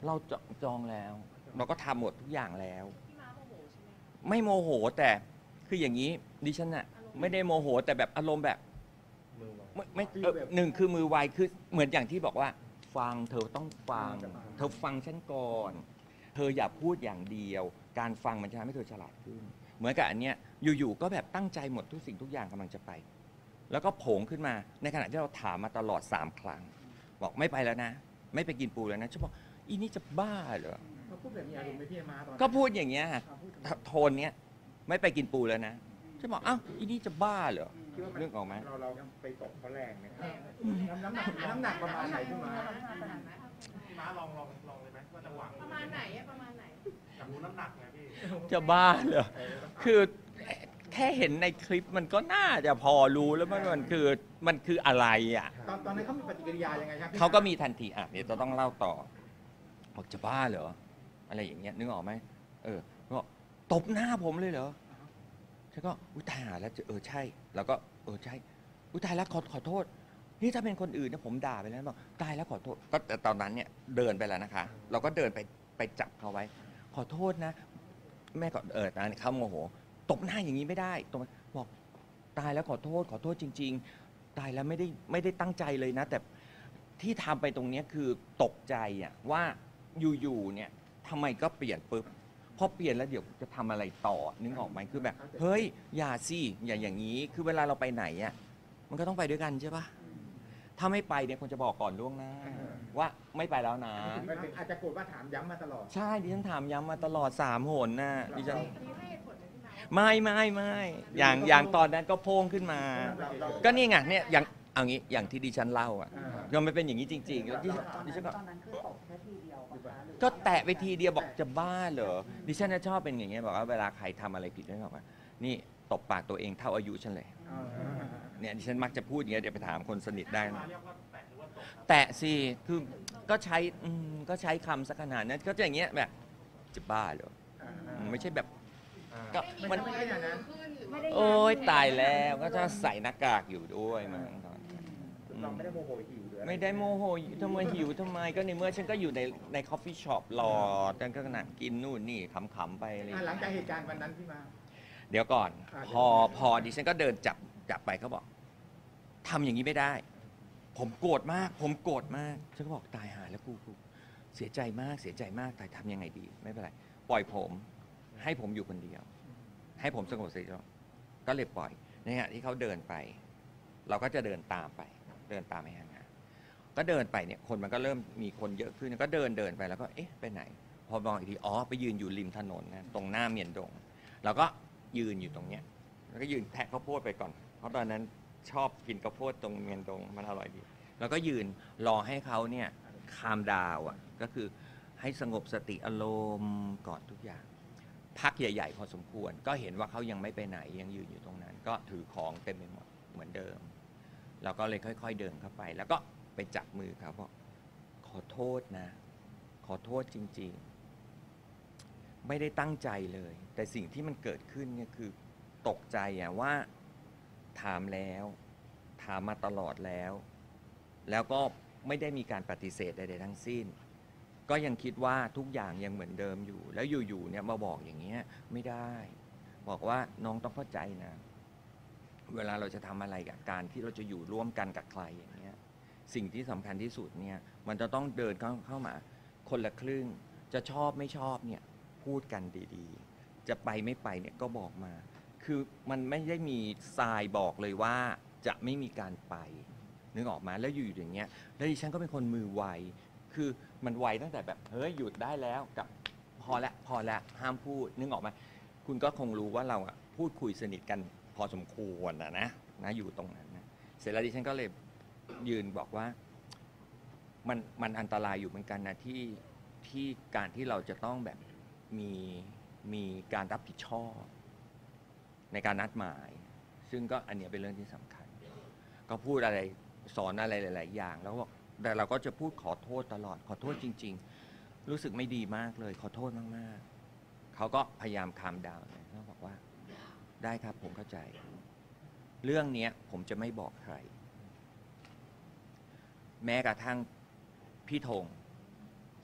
เราจองจองแล้ว เราก็ทำหมดทุกอย่างแล้วพี่ม้าโมโหใช่ไหมคะไม่โมโหแต่คืออย่างนี้ดิฉันอะไม่ได้โมโหแต่แบบอารมณ์แบบมือวางไม่ไม่เอ่อหนึ่งคือมือไวคือเหมือนอย่างที่บอกว่า ฟังเธอต้องฟัง เธอฟังฉันก่อน เธออย่าพูดอย่างเดียว การฟังมันจะทำให้เธอฉลาดขึ้น เหมือนกับอันเนี้ยอยู่ๆก็แบบตั้งใจหมดทุกสิ่งทุกอย่างกำลังจะไป แล้วก็โผงขึ้นมาในขณะที่เราถามมาตลอดสามครั้ง บอกไม่ไปแล้วนะ ไม่ไปกินปูแล้วนะฉันบอกอีนี่จะบ้าเหรอเขาพูดแบบมีอารมณ์ไหมพี่ม้าตอนนั้นก็พูดอย่างเงี้ยอ่ะพูดถึงโทนเนี้ยไม่ไปกินปูแล้วนะฉันบอกอ้าวอีนี่จะบ้าเหรอคิดว่ามันนึกออกไหมเราเราไปตกเขาแรงไหมครับน้ำน้ำหนักน้ำหนักประมาณไหนพี่ม้าพี่ม้าลองลองลองเลยไหมว่าจะหวังประมาณไหนอะประมาณไหนอยากรู้น้ำหนักไงพี่จะบ้าเหรอ คือแค่เห็นในคลิปมันก็น่าจะพอรู้แล้วมันมันคือมันคืออะไรอ่ะตอนตอนนั้นเขามีปฏิกิริยายังไงครับพี่เขาก็มีทันทีอ่ะเดี๋ยวจะต้องเล่าต่อบอกจะบ้าเหรออะไรอย่างเงี้ยนึกออกไหมเออก็ตบหน้าผมเลยเหรอฉันก็อุ้ยตายหาแล้วเออใช่ แล้วก็เออใช่อุ้ยตายแล้วขอขอโทษนี่ถ้าเป็นคนอื่นเนี่ยผมด่าไปแล้วบอกตายแล้วขอโทษก็แต่ตอนนั้นเนี่ยเดินไปแล้วนะคะ เราก็เดินไปไปจับเขาไว้ ขอโทษนะ แม่ก็เออตอนนี้เขาโมโหตบหน้าอย่างนี้ไม่ได้ตบบอกตายแล้วขอโทษขอโทษจริง ๆ ตายแล้วไม่ได้ไม่ได้ตั้งใจเลยนะ แต่ที่ทำไปตรงเนี้ยคือตกใจอ่ะว่าอยู่ๆเนี่ยทำไมก็เปลี่ยนปุ๊บพอเปลี่ยนแล้วเดี๋ยวจะทำอะไรต่อนึกออกไหมคือแบบเฮ้ยอย่าสิอย่าอย่างนี้คือเวลาเราไปไหนอ่ะมันก็ต้องไปด้วยกันใช่ปะถ้าไม่ไปเนี่ยควรจะบอกก่อนล่วงหน้าว่าไม่ไปแล้วนะอาจจะโกรธว่าถามย้ำมาตลอดใช่ดิฉันถามย้ำมาตลอดสามหนน่ะดิฉันอันนี้ให้เหตุผลไหมพี่ม้าไม่ไม่ไม่อย่างอย่างตอนนั้นก็โพ่งขึ้นมาเราเราก็นี่ไงเนี่ยอย่างเอางี้อย่างที่ดิฉันเล่าอ่ะอ่าก็ไม่เป็นอย่างนี้จริงๆแล้วดิฉันดิฉันก็ตอนนั้นคือตกแค่ทีเดียวปะคะหรือก็แตะไปทีเดียวบอกจะบ้าเหรอดิฉันน่ะชอบเป็นอย่างเงี้ยบอกว่าเวลาใครทำอะไรผิดฉันบอกว่านี่ตบปากตัวเองเท่าอายุฉันเลยอ่าเนี่ยดิฉันมักจะพูดอย่างเงี้ยเดี๋ยวไปถามคนสนิทได้พี่ม้านะเรียกว่าแตะหรือว่าตกครับแตะสิคือก็ใช้อืมก็ใช้คำสักขนาดนั้นก็จะอย่างเงี้ยแบบจะบ้าเหรออ่าอืมไม่ใช่แบบอ่าก็ไม่มันมีไม่ใช่อย่างนั้นขึ้นหรือไม่ว่าได้โอ้ยตายแล้วก็จะใส่หน้ากากอยู่ด้วยมั้งตอนนั้นเราไม่ได้โมโหหิวหรืออะรไม่ได้โมโหทำไมหิวทำไมก็ในเมื่อฉันก็อยู่ในในคอฟฟี่ช็อปรอฉันก็นั่งกินนู่นนี่ขำๆไปอะไรอย่างอ่ะหลังเงี้ยจากเหตุการณ์วันนั้นพี่มาเดี๋ยวก่อนอ่าพอพอดิฉันก็เดินจับจับไปเขาบอกทำอย่างนี้ไม่ได้ ผมโกรธมาก ผมโกรธมากฉันก็บอกตายหาแล้วกูกูเสียใจมากเสียใจมากแต่ทำยังไงดี ไม่เป็นไรปล่อยผม ให้ผมอยู่คนเดียว ให้ผมสงบสติก็เลยปล่อยในขณะที่เขาเดินไป เราก็จะเดินตามไป เดินตามไปห่างๆก็เดินไปเนี่ยคนมันก็เริ่มมีคนเยอะขึ้นก็เดินเดินไปแล้วก็เอ๊ะไปไหน พอมองอีกทีอ๋อไปยืนอยู่ริมถนนนะตรงหน้าเมียนดงเราก็ยืนอยู่ตรงเนี้ยแล้วก็ยืนแทะข้าวโพดไปก่อน เพราะตอนนั้นชอบกินข้าวโพดตรงเมียนดงมันอร่อยดี แล้วก็ยืนรอให้เขาเนี่ยคามดาวอ่ะก็คือให้สงบสติอารมณ์ก่อนทุกอย่าง พักใหญ่ๆพอสมควรก็เห็นว่าเขายังไม่ไปไหนยังยืนอยู่ตรงนั้น ก็ถือของเต็มไปหมดเหมือนเดิมเราก็เลยค่อยๆเดินเข้าไป แล้วก็ไปจับมือเขาบอกขอโทษนะ ขอโทษจริงๆ ไม่ได้ตั้งใจเลย แต่สิ่งที่มันเกิดขึ้นเนี่ยคือตกใจอะว่าถามแล้วถามมาตลอดแล้ว แล้วก็ไม่ได้มีการปฏิเสธใดๆทั้งสิ้น ก็ยังคิดว่าทุกอย่างยังเหมือนเดิมอยู่ แล้วอยู่ๆเนี่ยมาบอกอย่างเงี้ยไม่ได้ บอกว่าน้องต้องเข้าใจนะ เวลาเราจะทำอะไรกับการที่เราจะอยู่ร่วมกันกับใครอย่างเงี้ยสิ่งที่สำคัญที่สุดเนี่ยมันจะต้องเดินเข้าเข้ามาคนละครึ่งจะชอบไม่ชอบเนี่ยพูดกันดีๆ จะไปไม่ไปเนี่ยก็บอกมา คือมันไม่ได้มีทรายบอกเลยว่าจะไม่มีการไปนึกออกมาแล้วอยู่อย่างเงี้ยแล้วดิฉันก็เป็นคนมือไวคือมันไวตั้งแต่แบบเฮ้ยหยุดได้แล้วกับพอละพอละห้ามพูดนึกออกไหมคุณก็คงรู้ว่าเราอะพูดคุยสนิทกันพอสมควรนะนะนะอยู่ตรงนั้นนะเสร็จแล้วดิฉันก็เลยยืนบอกว่ามันมันอันตรายอยู่เหมือนกันนะที่ที่การที่เราจะต้องแบบมีมีการรับผิดชอบในการนัดหมาย ซึ่งก็อันเนี้ยเป็นเรื่องที่สำคัญ ก็พูดอะไรสอนอะไรหลาย ๆ อย่าง แล้วบอกแต่เราก็จะพูดขอโทษตลอดขอโทษจริง ๆ รู้สึกไม่ดีมากเลยขอโทษมากๆเขาก็พยายามคามดาวน์เขาบอกว่าได้ครับผมเข้าใจ เรื่องนี้ผมจะไม่บอกใคร แม้กระทั่งพี่ธง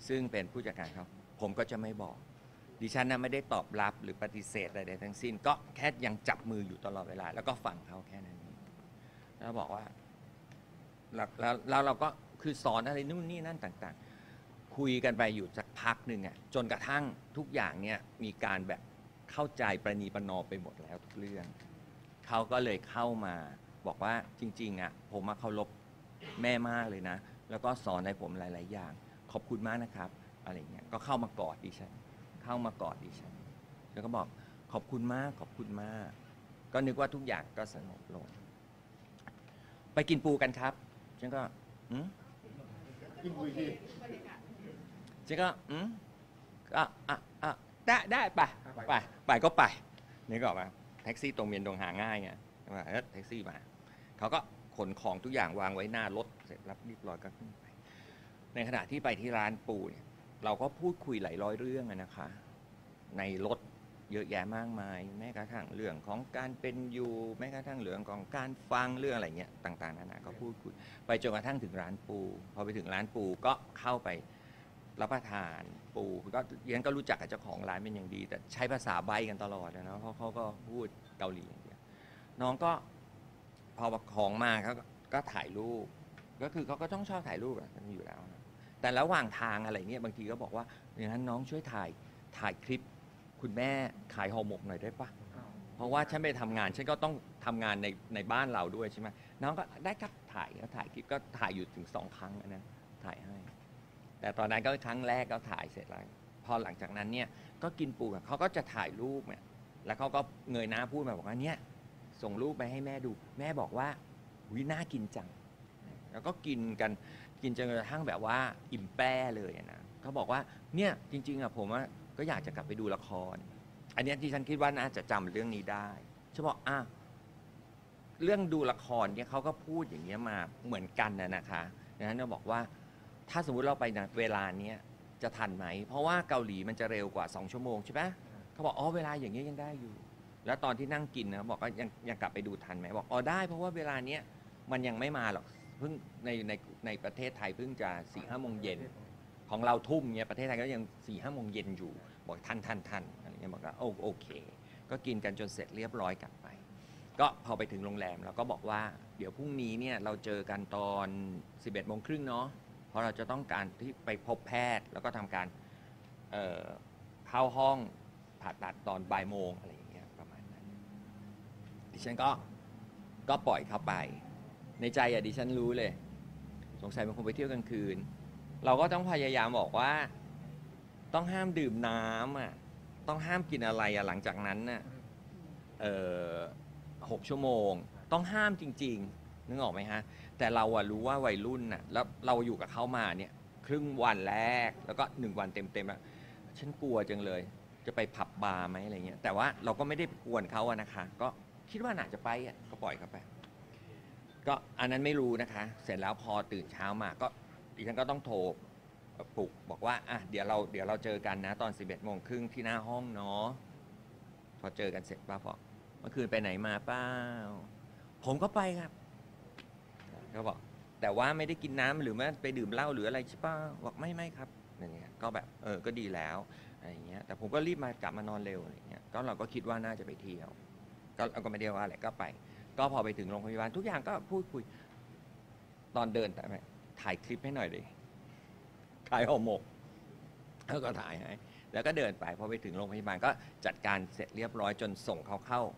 ซึ่งเป็นผู้จัดการเขาผมก็จะไม่บอกดิฉันนะไม่ได้ตอบรับหรือปฏิเสธอะไรทั้งสิ้นก็แค่ยังจับมืออยู่ตลอดเวลาแล้วก็ฟังเขาแค่นั้นเองแล้วบอกว่าแล้วแล้วแล้วเราก็คือสอนอะไรนู่นนี่นั่นต่างๆคุยกันไปอยู่สักพักหนึ่งอ่ะจนกระทั่งทุกอย่างเนี่ยมีการแบบเข้าใจประนีประนอมไปหมดแล้วทุกเรื่องเขาก็เลยเข้ามาบอกว่าจริงๆอ่ะผมมาเคารพแม่มากเลยนะแล้วก็สอนให้ผมหลายๆอย่างขอบคุณมากนะครับอะไรเงี้ยก็เข้ามากอดดิฉันเข้ามากอดดิฉันแล้วก็บอกขอบคุณมากขอบคุณมากก็นึกว่าทุกอย่างก็สงบลงไปกินปูกันครับฉันก็อืมกินคุยทีฉันก็อืมก็อ่ะอ่ะได้ได้ไปไปไปก็ไปนึกออกป่ะแท็กซี่ตรงเมียนตรงหาง่ายไงว่าเออแท็กซี่มาเขาก็ขนของทุกอย่างวางไว้หน้ารถเสร็จรับเรียบร้อยก็ขึ้นไปในขณะที่ไปที่ร้านปูเนี่ยเราก็พูดคุยหลายร้อยเรื่องนะคะ ในรถเยอะแยะมากมายแม้กระทั่งเรื่องของการเป็นอยู่แม้กระทั่งเรื่องของการฟังเรื่องอะไรเงี้ยต่างๆนานาก็พูดคุยไปจนกระทั่งถึงร้านปูพอไปถึงร้านปูก็เข้าไปรับประทานปูก็ยังก็รู้จักกับเจ้าของร้านเป็นอย่างดีแต่ใช้ภาษาใบกันตลอดนะเพราะเขาก็พูดเกาหลีอย่างเดียวน้องก็พอของมาเขาก็ถ่ายรูปก็คือเขาก็ต้องชอบถ่ายรูปกันอยู่แล้วนะแต่ระหว่างทางอะไรเงี้ยบางทีก็บอกว่าอย่างนั้นน้องช่วยถ่ายถ่ายคลิปคุณแม่ขายห่อหมกหน่อยได้ปะเพราะว่าฉันไปทำงานฉันก็ต้องทำงานในในบ้านเราด้วยใช่ไหมน้องก็ได้ครับถ่ายก็ถ่ายคลิปก็ถ่ายอยู่ถึงสองครั้งนะถ่ายให้แต่ตอนนั้นก็ครั้งแรกก็ถ่ายเสร็จแล้วพอหลังจากนั้นเนี่ยก็กินปูเขาก็จะถ่ายรูปเนี่ยแล้วเขาก็เงยหน้าพูดมาบอกว่าเนี่ยส่งรูปไปให้แม่ดูแม่บอกว่าวิน่ากินจังแล้วก็กินกันกินจนกระทั่งแบบว่าอิ่มแป้เลยนะเขาบอกว่าเนี่ยจริงๆอ่ะผมว่าก็อยากจะกลับไปดูละครอันนี้ที่ฉันคิดว่าน่าจะจำเรื่องนี้ได้ฉันบอกอ่ะเรื่องดูละครเนี่ยเขาก็พูดอย่างเงี้ยมาเหมือนกันนะนะคะดังนั้นเราบอกว่าถ้าสมมุติเราไปในเวลาเนี้ยจะทันไหมเพราะว่าเกาหลีมันจะเร็วกว่าสองชั่วโมงใช่ไหมเขาบอกอ๋อเวลาอย่างเงี้ยยังได้อยู่แล้วตอนที่นั่งกินนะบอกว่ายังยังกลับไปดูทันไหมบอกอ๋อได้เพราะว่าเวลาเนี้ยมันยังไม่มาหรอกเพิ่งในในในประเทศไทยเพิ่งจะสี่ห้าโมงเย็นของเราทุ่มเงี้ยประเทศไทยก็ยังสี่ห้าโมงเย็นอยู่บอกทันทันทันอะไรเงี้ยบอกว่าโอโอเคก็กินกันจนเสร็จเรียบร้อยกลับไปก็พอไปถึงโรงแรมเราก็บอกว่าเดี๋ยวพรุ่งนี้เนี่ยเราเจอกันตอนสิบเอ็ดโมงครึ่งเนาะเพราะเราจะต้องการที่ไปพบแพทย์แล้วก็ทำการเอ่อเข้าห้องผ่าตัดตอนบ่ายโมงอะไรอย่างเงี้ยประมาณนั้นดิฉันก็ก็ปล่อยเข้าไปในใจอะดิฉันรู้เลยสงสัยมันคงไปเที่ยวกลางคืนเราก็ต้องพยายามบอกว่าต้องห้ามดื่มน้ำอ่ะต้องห้ามกินอะไรอ่ะหลังจากนั้นน่ะเอ่อหกชั่วโมงต้องห้ามจริงๆนึกออกไหมฮะแต่เราอ่ะรู้ว่าวัยรุ่นน่ะแล้วเราอยู่กับเขามาเนี่ยครึ่งวันแรกแล้วก็หนึ่งวันเต็มๆอ่ะฉันกลัวจังเลยจะไปผับบาร์ไหมอะไรเงี้ยแต่ว่าเราก็ไม่ได้กวนเขาอะนะคะก็คิดว่าน่าจะไปอ่ะก็ปล่อยเขาไปก็อันนั้นไม่รู้นะคะเสร็จแล้วพอตื่นเช้ามาก็ดิฉันก็ต้องโทรปลุกบอกว่าอ่ะเดี๋ยวเราเดี๋ยวเราเจอกันนะตอนสิบเอ็ดโมงครึ่งที่หน้าห้องเนาะพอเจอกันเสร็จป้าบอกเมื่อคืนไปไหนมาเปล่าผมก็ไปครับเขาบอกแต่ว่าไม่ได้กินน้ำหรือไม่ไปดื่มเหล้าหรืออะไรใช่ป่ะบอกไม่ไม่ครับอย่างเงี้ยก็แบบเออก็ดีแล้วอะไรอย่างเงี้ยแต่ผมก็รีบมากลับมานอนเร็วอะไรเงี้ยก็เราก็คิดว่าน่าจะไปเที่ยวก็เราก็ไม่ได้ว่าอะไรก็ไปก็พอไปถึงโรงพยาบาลทุกอย่างก็พูดคุยตอนเดินแต่ถ่ายคลิปให้หน่อยดิขายห่อหมกแล้วก็ถ่ายให้แล้วก็เดินไปพอไปถึงโรงพยาบาลก็จัดการเสร็จเรียบร้อยจนส่งเขาเข้า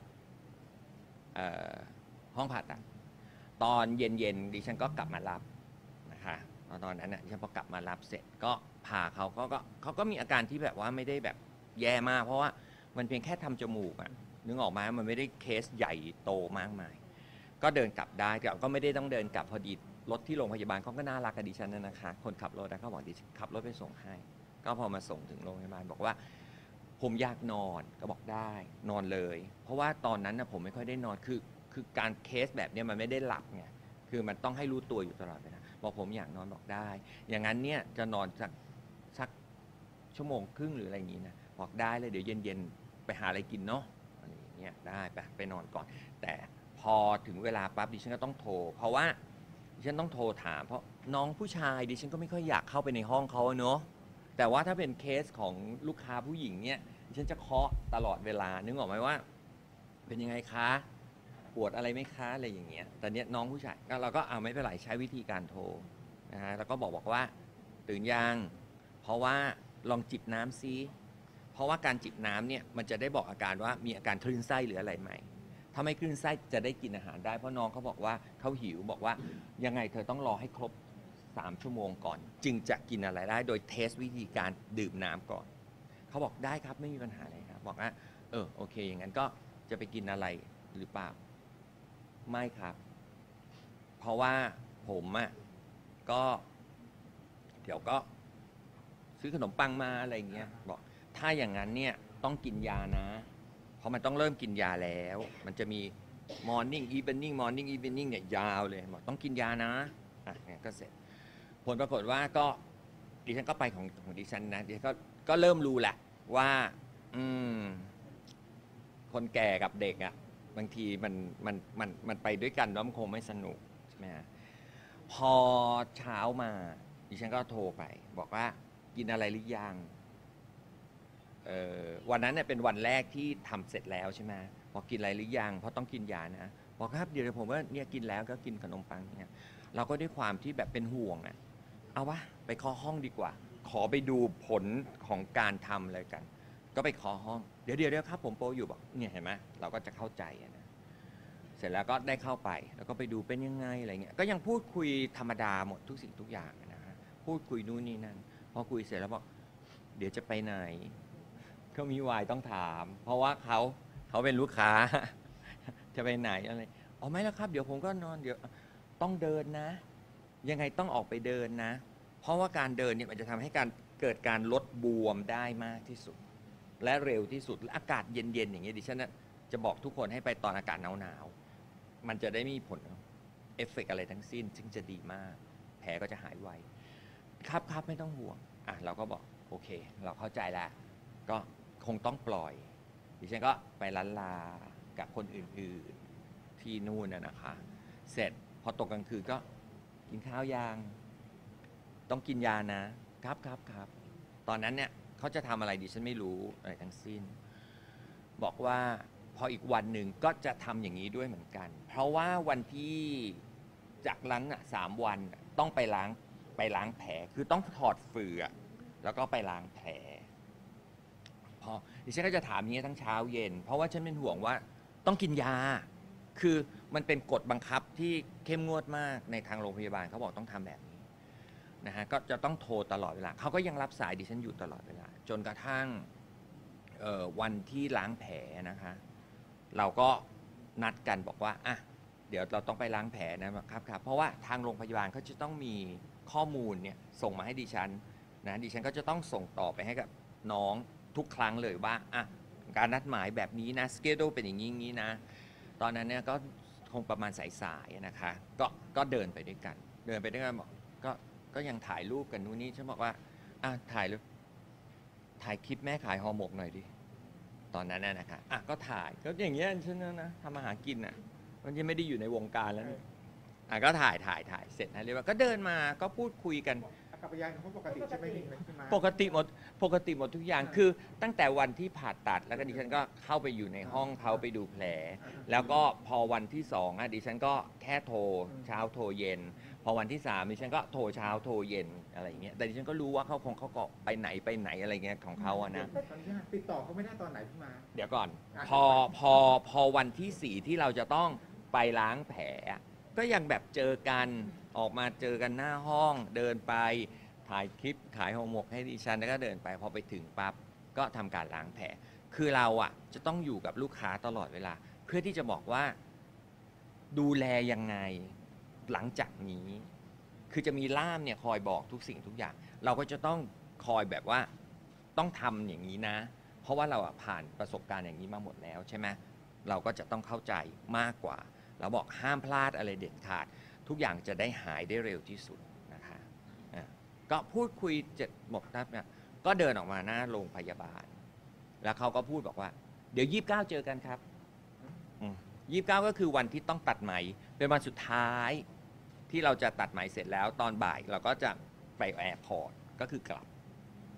ห้องผ่าตัดตอนเย็นๆดิฉันก็กลับมารับนะคะตอนนั้นน่ะดิฉันพอกลับมารับเสร็จก็พาเขาเขาก็เขาก็มีอาการที่แบบว่าไม่ได้แบบแย่มากเพราะว่ามันเพียงแค่ทำจมูกอะนึกออกมามันไม่ได้เคสใหญ่โตมากมายก็เดินกลับได้แต่ก็ไม่ได้ต้องเดินกลับพอดีรถที่โรงพยาบาลเขาก็น่ารักกับดิฉันนะคะคนขับรถนะเขาบอกดิฉันขับรถไปส่งให้ก็พอมาส่งถึงโรงพยาบาลบอกว่าผมอยากนอนก็บอกได้นอนเลยเพราะว่าตอนนั้นนะผมไม่ค่อยได้นอนคือคือการเคสแบบนี้มันไม่ได้หลับไงคือมันต้องให้รู้ตัวอยู่ตลอดเวลาบอกผมอยากนอนบอกได้อย่างนั้นเนี่ยจะนอนสักสักชั่วโมงครึ่งหรืออะไรอย่างนี้นะบอกได้เลยเดี๋ยวเย็นๆไปหาอะไรกินเนาะอะไรอย่างเงี้ยได้ไปไปนอนก่อนแต่พอถึงเวลาปั๊บดิฉันก็ต้องโทรเพราะว่าดิฉันต้องโทรถามเพราะน้องผู้ชายดิฉันก็ไม่ค่อยอยากเข้าไปในห้องเขาเนาะแต่ว่าถ้าเป็นเคสของลูกค้าผู้หญิงเนี่ยฉันจะเคาะตลอดเวลานึกออกไหมว่าเป็นยังไงคะปวดอะไรไหมคะอะไรอย่างเงี้ยแต่เนี้ยน้องผู้ชายก็เราก็เอาไม่เป็นไรใช้วิธีการโทรนะฮะแล้วก็บอกบอกว่าตื่นยังเพราะว่าลองจิบน้ำซิเพราะว่าการจิบน้ำเนี่ยมันจะได้บอกอาการว่ามีอาการคลื่นไส้หรืออะไรไหมถ้าไม่คลื่นไส้จะได้กินอาหารได้เพราะน้องเขาบอกว่าเขาหิวบอกว่ายังไงเธอต้องรอให้ครบสามชั่วโมงก่อนจึงจะกินอะไรได้โดยเทสวิธีการดื่มน้ำก่อนเขาบอกได้ครับไม่มีปัญหาเลยครับบอกว่าเออโอเคอย่างนั้นก็จะไปกินอะไรหรือเปล่าไม่ครับเพราะว่าผมอ่ะก็เดี๋ยวก็ซื้อขนมปังมาอะไรอย่างเงี้ยบอกถ้าอย่างนั้นเนี่ยต้องกินยานะเพราะมันต้องเริ่มกินยาแล้วมันจะมี morning evening morning evening เนี่ยยาวเลยบอกต้องกินยานะอ่ะงั้นก็เสร็จผลปรากฏว่าก็ดิฉันก็ไปของของดิฉันนะดิฉันก็ก็เริ่มรู้แหละว่าอืมคนแก่กับเด็กอ่ะบางทีมันมันมันมันไปด้วยกันแล้วมันคงไม่สนุกใช่ไหมฮะพอเช้ามาดิฉันก็โทรไปบอกว่ากินอะไรหรือยังเอ่อวันนั้นเนี่ยเป็นวันแรกที่ทำเสร็จแล้วใช่ไหมบอกกินอะไรหรือยังเพราะต้องกินยานะบอกครับเดี๋ยวผมว่าเนี่ยกินแล้วก็กินขนมปังเนี่ยเราก็ด้วยความที่แบบเป็นห่วงอ่ะเอาวะไปเคาะห้องดีกว่าขอไปดูผลของการทำเลยกันก็ไปเคาะห้องเดี๋ยวเดี๋ยวเดี๋ยวครับผมโปรอยู่บอกเนี่ยเห็นไหมเราก็จะเข้าใจนะเสร็จแล้วก็ได้เข้าไปแล้วก็ไปดูเป็นยังไงอะไรเงี้ยก็ยังพูดคุยธรรมดาหมดทุกสิ่งทุกอย่างนะฮะพูดคุยนู่นนี่นั่นพอคุยเสร็จแล้วบอกเดี๋ยวจะไปไหนเขามีวายต้องถามเพราะว่าเขาเขาเป็นลูกค้า จะไปไหนอะไรอ๋อไม่แล้วครับเดี๋ยวผมก็นอนเดี๋ยวต้องเดินนะยังไงต้องออกไปเดินนะเพราะว่าการเดินเนี่ยมันจะทำให้การเกิดการลดบวมได้มากที่สุดและเร็วที่สุดและอากาศเย็นๆอย่างเงี้ยดิฉันจะบอกทุกคนให้ไปตอนอากาศหนาวๆมันจะได้ไม่มีผลเอฟเฟกต์อะไรทั้งสิ้นซึ่งจะดีมากแผลก็จะหายไวครับครับไม่ต้องห่วงอ่ะเราก็บอกโอเคเราเข้าใจแล้วก็คงต้องปล่อยดิฉันก็ไปล้านลากับคนอื่นๆที่นู่นนะนะคะเสร็จพอตกกลางคืนก็กินข้าวยางต้องกินยานะครับครับครับตอนนั้นเนี่ยเขาจะทำอะไรดิฉันไม่รู้อะไรทั้งสิ้นบอกว่าพออีกวันหนึ่งก็จะทำอย่างนี้ด้วยเหมือนกันเพราะว่าวันที่จากล้างอ่ะสามวันต้องไปล้างไปล้างแผลคือต้องถอดเฝือกแล้วก็ไปล้างแผลพอดิฉันก็จะถามอย่างนี้ทั้งเช้าเย็นเพราะว่าฉันเป็นห่วงว่าต้องกินยาคือมันเป็นกฎบังคับที่เข้มงวดมากในทางโรงพยาบาลเขาบอกต้องทำแบบนี้นะฮะก็จะต้องโทรตลอดเวลาเขาก็ยังรับสายดิฉันอยู่ตลอดเวลาจนกระทั่งวันที่ล้างแผลนะคะเราก็นัดกันบอกว่าอ่ะเดี๋ยวเราต้องไปล้างแผลนะครับครับเพราะว่าทางโรงพยาบาลเขาจะต้องมีข้อมูลเนี่ยส่งมาให้ดิฉันนะดิฉันก็จะต้องส่งต่อไปให้กับน้องทุกครั้งเลยว่าอ่ะการนัดหมายแบบนี้นะสเกดูเป็นอย่างนี้อย่างนี้นะตอนนั้นเนี่ยก็คงประมาณสายๆนะคะก็ก็เดินไปด้วยกันเดินไปด้วยกันบอกก็ก็ยังถ่ายรูปกันนู่นนี่ฉันบอกว่าอ่ะถ่ายรูปถ่ายคลิปแม่ขายห่อหมกหน่อยดิตอนนั้นน่ะนะคะอ่ะก็ถ่ายก็อย่างเงี้ยฉันนะทำอาหารกินอ่ะมันยังไม่ได้อยู่ในวงการแล้วอ่ะก็ถ่ายถ่ายถ่ายเสร็จนะเรียกว่าก็เดินมาก็พูดคุยกันอากับยาเขาปกติใช่ไหมพี่ม้าปกติหมดปกติหมดทุกอย่างคือตั้งแต่วันที่ผ่าตัดแล้วก็ดิฉันก็เข้าไปอยู่ในห้องเขาไปดูแผลแล้วก็พอวันที่สองอ่ะดิฉันก็แค่โทรเช้าโทรเย็นพอวันที่สามดิฉันก็โทรเช้าโทรเย็นอะไรอย่างเงี้ยแต่ดิฉันก็รู้ว่าเขาคงเขาก็ไปไหนไปไหนอะไรเงี้ยของเขาอะนะติดต่อเขาไม่ได้ตอนไหนพี่ม้าเดี๋ยวก่อนพอพอพอวันที่สี่ที่เราจะต้องไปล้างแผลก็ยังแบบเจอกันออกมาเจอกันหน้าห้องเดินไปถ่ายคลิปขายห่อหมกให้ดิฉันแล้วก็เดินไปพอไปถึงปั๊บก็ทำการล้างแผลคือเราอ่ะจะต้องอยู่กับลูกค้าตลอดเวลาเพื่อที่จะบอกว่าดูแลยังไงหลังจากนี้คือจะมีล่ามเนี่ยคอยบอกทุกสิ่งทุกอย่างเราก็จะต้องคอยแบบว่าต้องทำอย่างนี้นะเพราะว่าเราอ่ะผ่านประสบการณ์อย่างนี้มาหมดแล้วใช่ไหมเราก็จะต้องเข้าใจมากกว่าเราบอกห้ามพลาดอะไรเด็ดขาดทุกอย่างจะได้หายได้เร็วที่สุดนะคะก็พูดคุยเจ็ดหมดครับเนี่ยก็เดินออกมาหน้าโรงพยาบาลแล้วเขาก็พูดบอกว่าเดี๋ยวยี่สิบเก้าเจอกันครับยี่สิบเก้าก็คือวันที่ต้องตัดไหมเป็นวันสุดท้ายที่เราจะตัดไหมเสร็จแล้วตอนบ่ายเราก็จะไปแอร์พอร์ตก็คือกลับ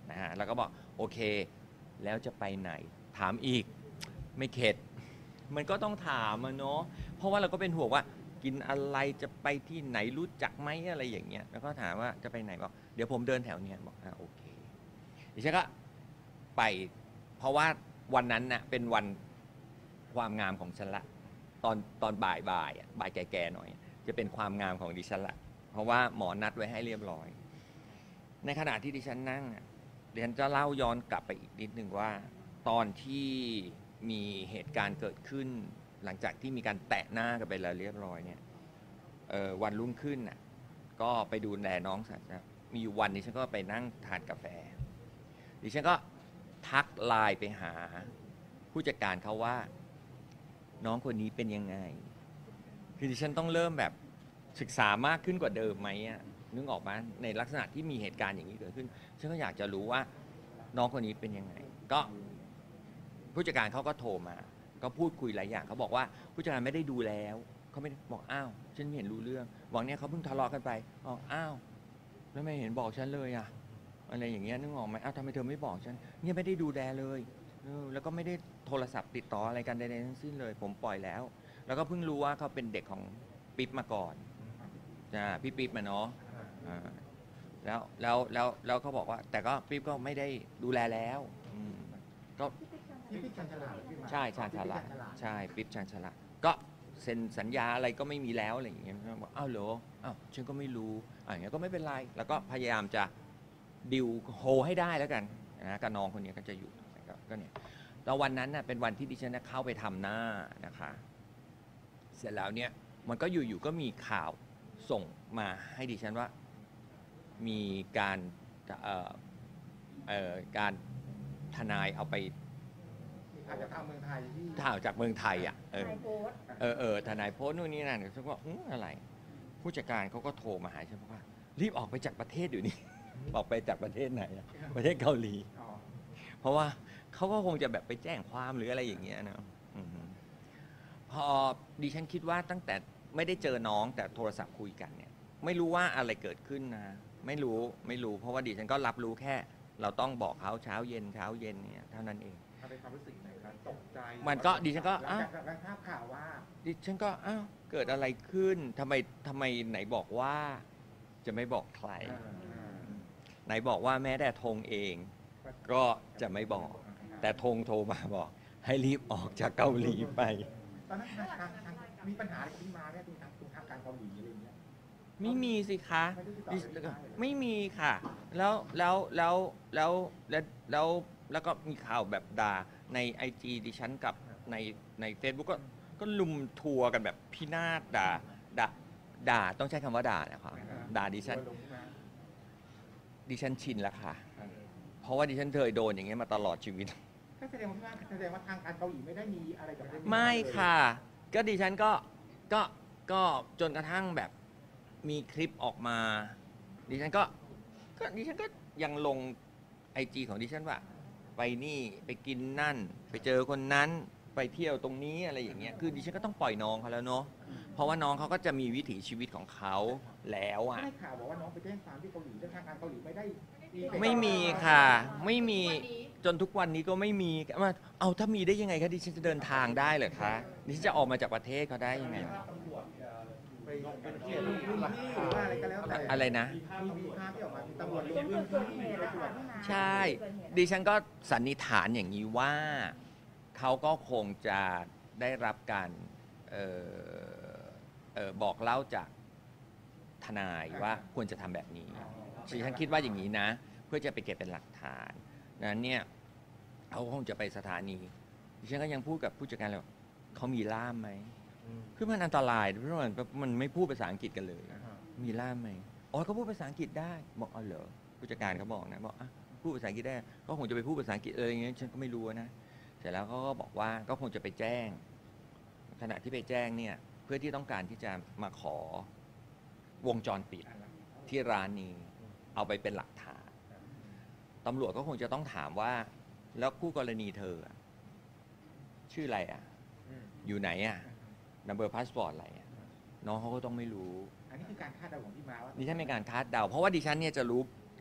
นะฮะแล้วก็บอกโอเคแล้วจะไปไหนถามอีกไม่เข็ดมันก็ต้องถามอะเนาะเพราะว่าเราก็เป็นห่วงว่ากินอะไรจะไปที่ไหนรู้จักไหมอะไรอย่างเงี้ยแล้วก็ถามว่าจะไปไหนบอกเดี๋ยวผมเดินแถวเนี้ยบอกอ่าโอเคดิฉันก็ไปเพราะว่าวันนั้นน่ะเป็นวันความงามของฉันละตอนตอนบ่ายบ่ายอ่ะบ่ายแก่ๆหน่อยจะเป็นความงามของดิฉันละเพราะว่าหมอนัดไว้ให้เรียบร้อยในขณะที่ดิฉันนั่งอ่ะดิฉันจะเล่าย้อนกลับไปอีกนิดนึงว่าตอนที่มีเหตุการณ์เกิดขึ้นหลังจากที่มีการแตะหน้ากันไปแล้วเรียบร้อยเนี่ยวันรุ่งขึ้นน่ะก็ไปดูแลน้องสัตว์นะมีอยู่วันนี้ฉันก็ไปนั่งทานกาแฟดิฉันก็ทักไลน์ไปหาผู้จัดการเขาว่าน้องคนนี้เป็นยังไงคือดิฉันต้องเริ่มแบบศึกษามากขึ้นกว่าเดิมไหมอ่ะนึกออกไหมในลักษณะที่มีเหตุการณ์อย่างนี้เกิดขึ้นฉันก็อยากจะรู้ว่าน้องคนนี้เป็นยังไงก็ผู้จัดการเขาก็โทรมาก็พูดคุยหลายอย่างเขาบอกว่าผู้จัดการไม่ได้ดูแล้วเขาไม่บอกอ้าวฉันไม่เห็นรู้เรื่องบอกเนี่ยเขาเพิ่งทะเลาะกันไปบอกอ้าวแล้วไม่เห็นบอกฉันเลยอ่ะอะไรอย่างเงี้ยนึกออกไหมอ้าวทำไมเธอไม่บอกฉันเนี่ยไม่ได้ดูแลเลยแล้วก็ไม่ได้โทรศัพท์ติดต่ออะไรกันใดๆทั้งสิ้นเลยผมปล่อยแล้วแล้วก็เพิ่งรู้ว่าเขาเป็นเด็กของปิ๊บมาก่อนจ้าพี่ปิ๊บมาเนาะแล้วแล้วแล้วแล้วเขาบอกว่าแต่ก็ปิ๊บก็ไม่ได้ดูแลแล้วก็พี่ปิ๊บชันฉลาดพี่มาใช่ชาญฉลาดใช่ปิ๊บชาญฉลาดก็เซ็นสัญญาอะไรก็ไม่มีแล้วอะไรอย่างเงี้ยบอกอ้าวเหรออ้าวฉันก็ไม่รู้อ่ะอย่างเงี้ยก็ไม่เป็นไรแล้วก็พยายามจะดิวโฮให้ได้แล้วกันนะกับน้องคนนี้ก็จะอยู่ก็เนี่ยแล้ววันนั้นน่ะเป็นวันที่ดิฉันเข้าไปทำหน้านะคะเสร็จแล้วเนี่ยมันก็อยู่ๆก็มีข่าวส่งมาให้ดิฉันว่ามีการเอ่อเอ่อการทนายเอาไปอาจจะทำเมืองไทยที่ข่าวจากเมืองไทยอ่ะเออนายโพสต์เออเออทนายโพสต์นู่นนี่นั่นฉันก็อืออะไรผู้จัดการเขาก็โทรมาหาฉันบอกว่ารีบออกไปจากประเทศอยู่นี่ ออกไปจากประเทศไหนอะประเทศเกาหลีอ๋อเพราะว่าเขาก็คงจะแบบไปแจ้งความหรืออะไรอย่างเงี้ยนะอืมพอดิฉันคิดว่าตั้งแต่ไม่ได้เจอน้องแต่โทรศัพท์คุยกันเนี่ยไม่รู้ว่าอะไรเกิดขึ้นนะไม่รู้ไม่รู้เพราะว่าดิฉันก็รับรู้แค่ เราต้องบอกเขาเช้าเย็นเช้าเย็นเนี่ยเท่านั้นเองมันเป็นความรู้สึกไหนครับตกใจมันก็ดิฉันก็หลังจากหลังทราบข่าวว่าดิฉันก็อ้าวเกิดอะไรขึ้นทำไมทำไมไหนบอกว่าจะไม่บอกใครอ่าอ่าไหนบอกว่าแม้แต่ธงเอง ก็จะไม่บอก แต่ธงโทรมาบอก ให้รีบออกจากเกาหลีไปตอนนั้นทางทางทางมีปัญหาอะไรกับพี่มาเนี่ยคุณทางคุณทางการเกาหลีอะไรอย่างเงี้ยไม่มีสิคะไม่ได้ติดต่อดิไม่ได้เลยไม่มีค่ะ แล้วแล้วแล้วแล้วแล้วแล้วแล้วก็มีข่าวแบบด่าใน ไอ จี ดิฉันกับในใน Facebook ก็ก็ลุมทัวร์กันแบบพินาศด่าด่าด่าต้องใช้คำว่าด่านะครับด่าดิฉันลงมาดิฉันชินแล้วค่ะ เพราะว่าดิฉันเคยโดนอย่างเงี้ยมาตลอดชีวิตก็แสดงว่าแสดงว่าทางการเกาหลีไม่ได้มีอะไรกับเรื่องนี้ไม่เลยค่ะ ก็ดิฉันก็ก็ก็จนกระทั่งแบบมีคลิปออกมา ดิฉันก็ก็ดิฉันก็ยังลงไอจีของดิฉันว่า ไปนี่ไปกินนั่น ไปเจอคนนั้นไปเที่ยวตรงนี้อะไรอย่างเงี้ยคือดิฉันก็ต้องปล่อยน้องเขาแล้วเนาะเพราะว่าน้องเขาก็จะมีวิถีชีวิตของเขาแล้วอ่ะได้ข่าวบอกว่าน้องไปแจ้งความที่เกาหลีแต่ทางการเกาหลีไม่ได้ไม่มีค่ะ ไม่มีจนทุกวันนี้ก็ไม่มีมาเอาถ้ามีได้ยังไงคะดิฉันจะเดินทางได้เหรอคะดิฉันจะออกมาจากประเทศเขาได้ยังไงไปเป็นเขตลงพื้นที่หรือว่าอะไรก็แล้วแต่อะไรนะมีมีภาพที่ออกมามีตำรวจลงเป็นพื้จุนดเกิที่ดเหตุไปแล้วตรวค่ะจพี่มาใช่จุดเกิดเหตุดิฉันก็สันนิษฐานอย่างนี้ว่า เขาก็คงจะได้รับการเอ่อเอ่อบอกเล่าจากทนายว่าควรจะทำแบบนี้ดิฉันคิดว่าอย่างนี้นะ เพื่อจะไปเก็บเป็นหลักฐานนั้นเนี่ยเขาคงจะไปสถานีดิฉันก็ยังพูดกับผู้จัดการเลยว่าเขามีล่ามไหมคือมันอันตรายเพราะมันมันไม่พูดภาษาอังกฤษกันเลย มีล่ามไหมอ๋อเขาพูดภาษาอังกฤษได้บอกอ๋อเหรอผู้จัดการเขาบอกนะบอกอ่ะพูดภาษาอังกฤษได้ก็คงจะไปพูดภาษาอังกฤษอะไรอย่างเงี้ยฉันก็ไม่รู้นะเสร็จแล้วเขาก็บอกว่าก็คงจะไปแจ้งขณะที่ไปแจ้งเนี่ยเพื่อที่ต้องการที่จะมาขอวงจรปิดที่ร้านนี้เอาไปเป็นหลักฐานตำรวจก็คงจะต้องถามว่าแล้วคู่กรณีเธออะชื่ออะไรอ่ะอยู่ไหนอ่ะนัมเบอร์พาสปอร์ตอะไรอ่ะน้องเขาก็ต้องไม่รู้อันนี้คือการคาดเดาของพี่มาว่าดิฉันเป็นการคาดเดาเพราะว่าดิฉันเนี่ยจะรู้คือ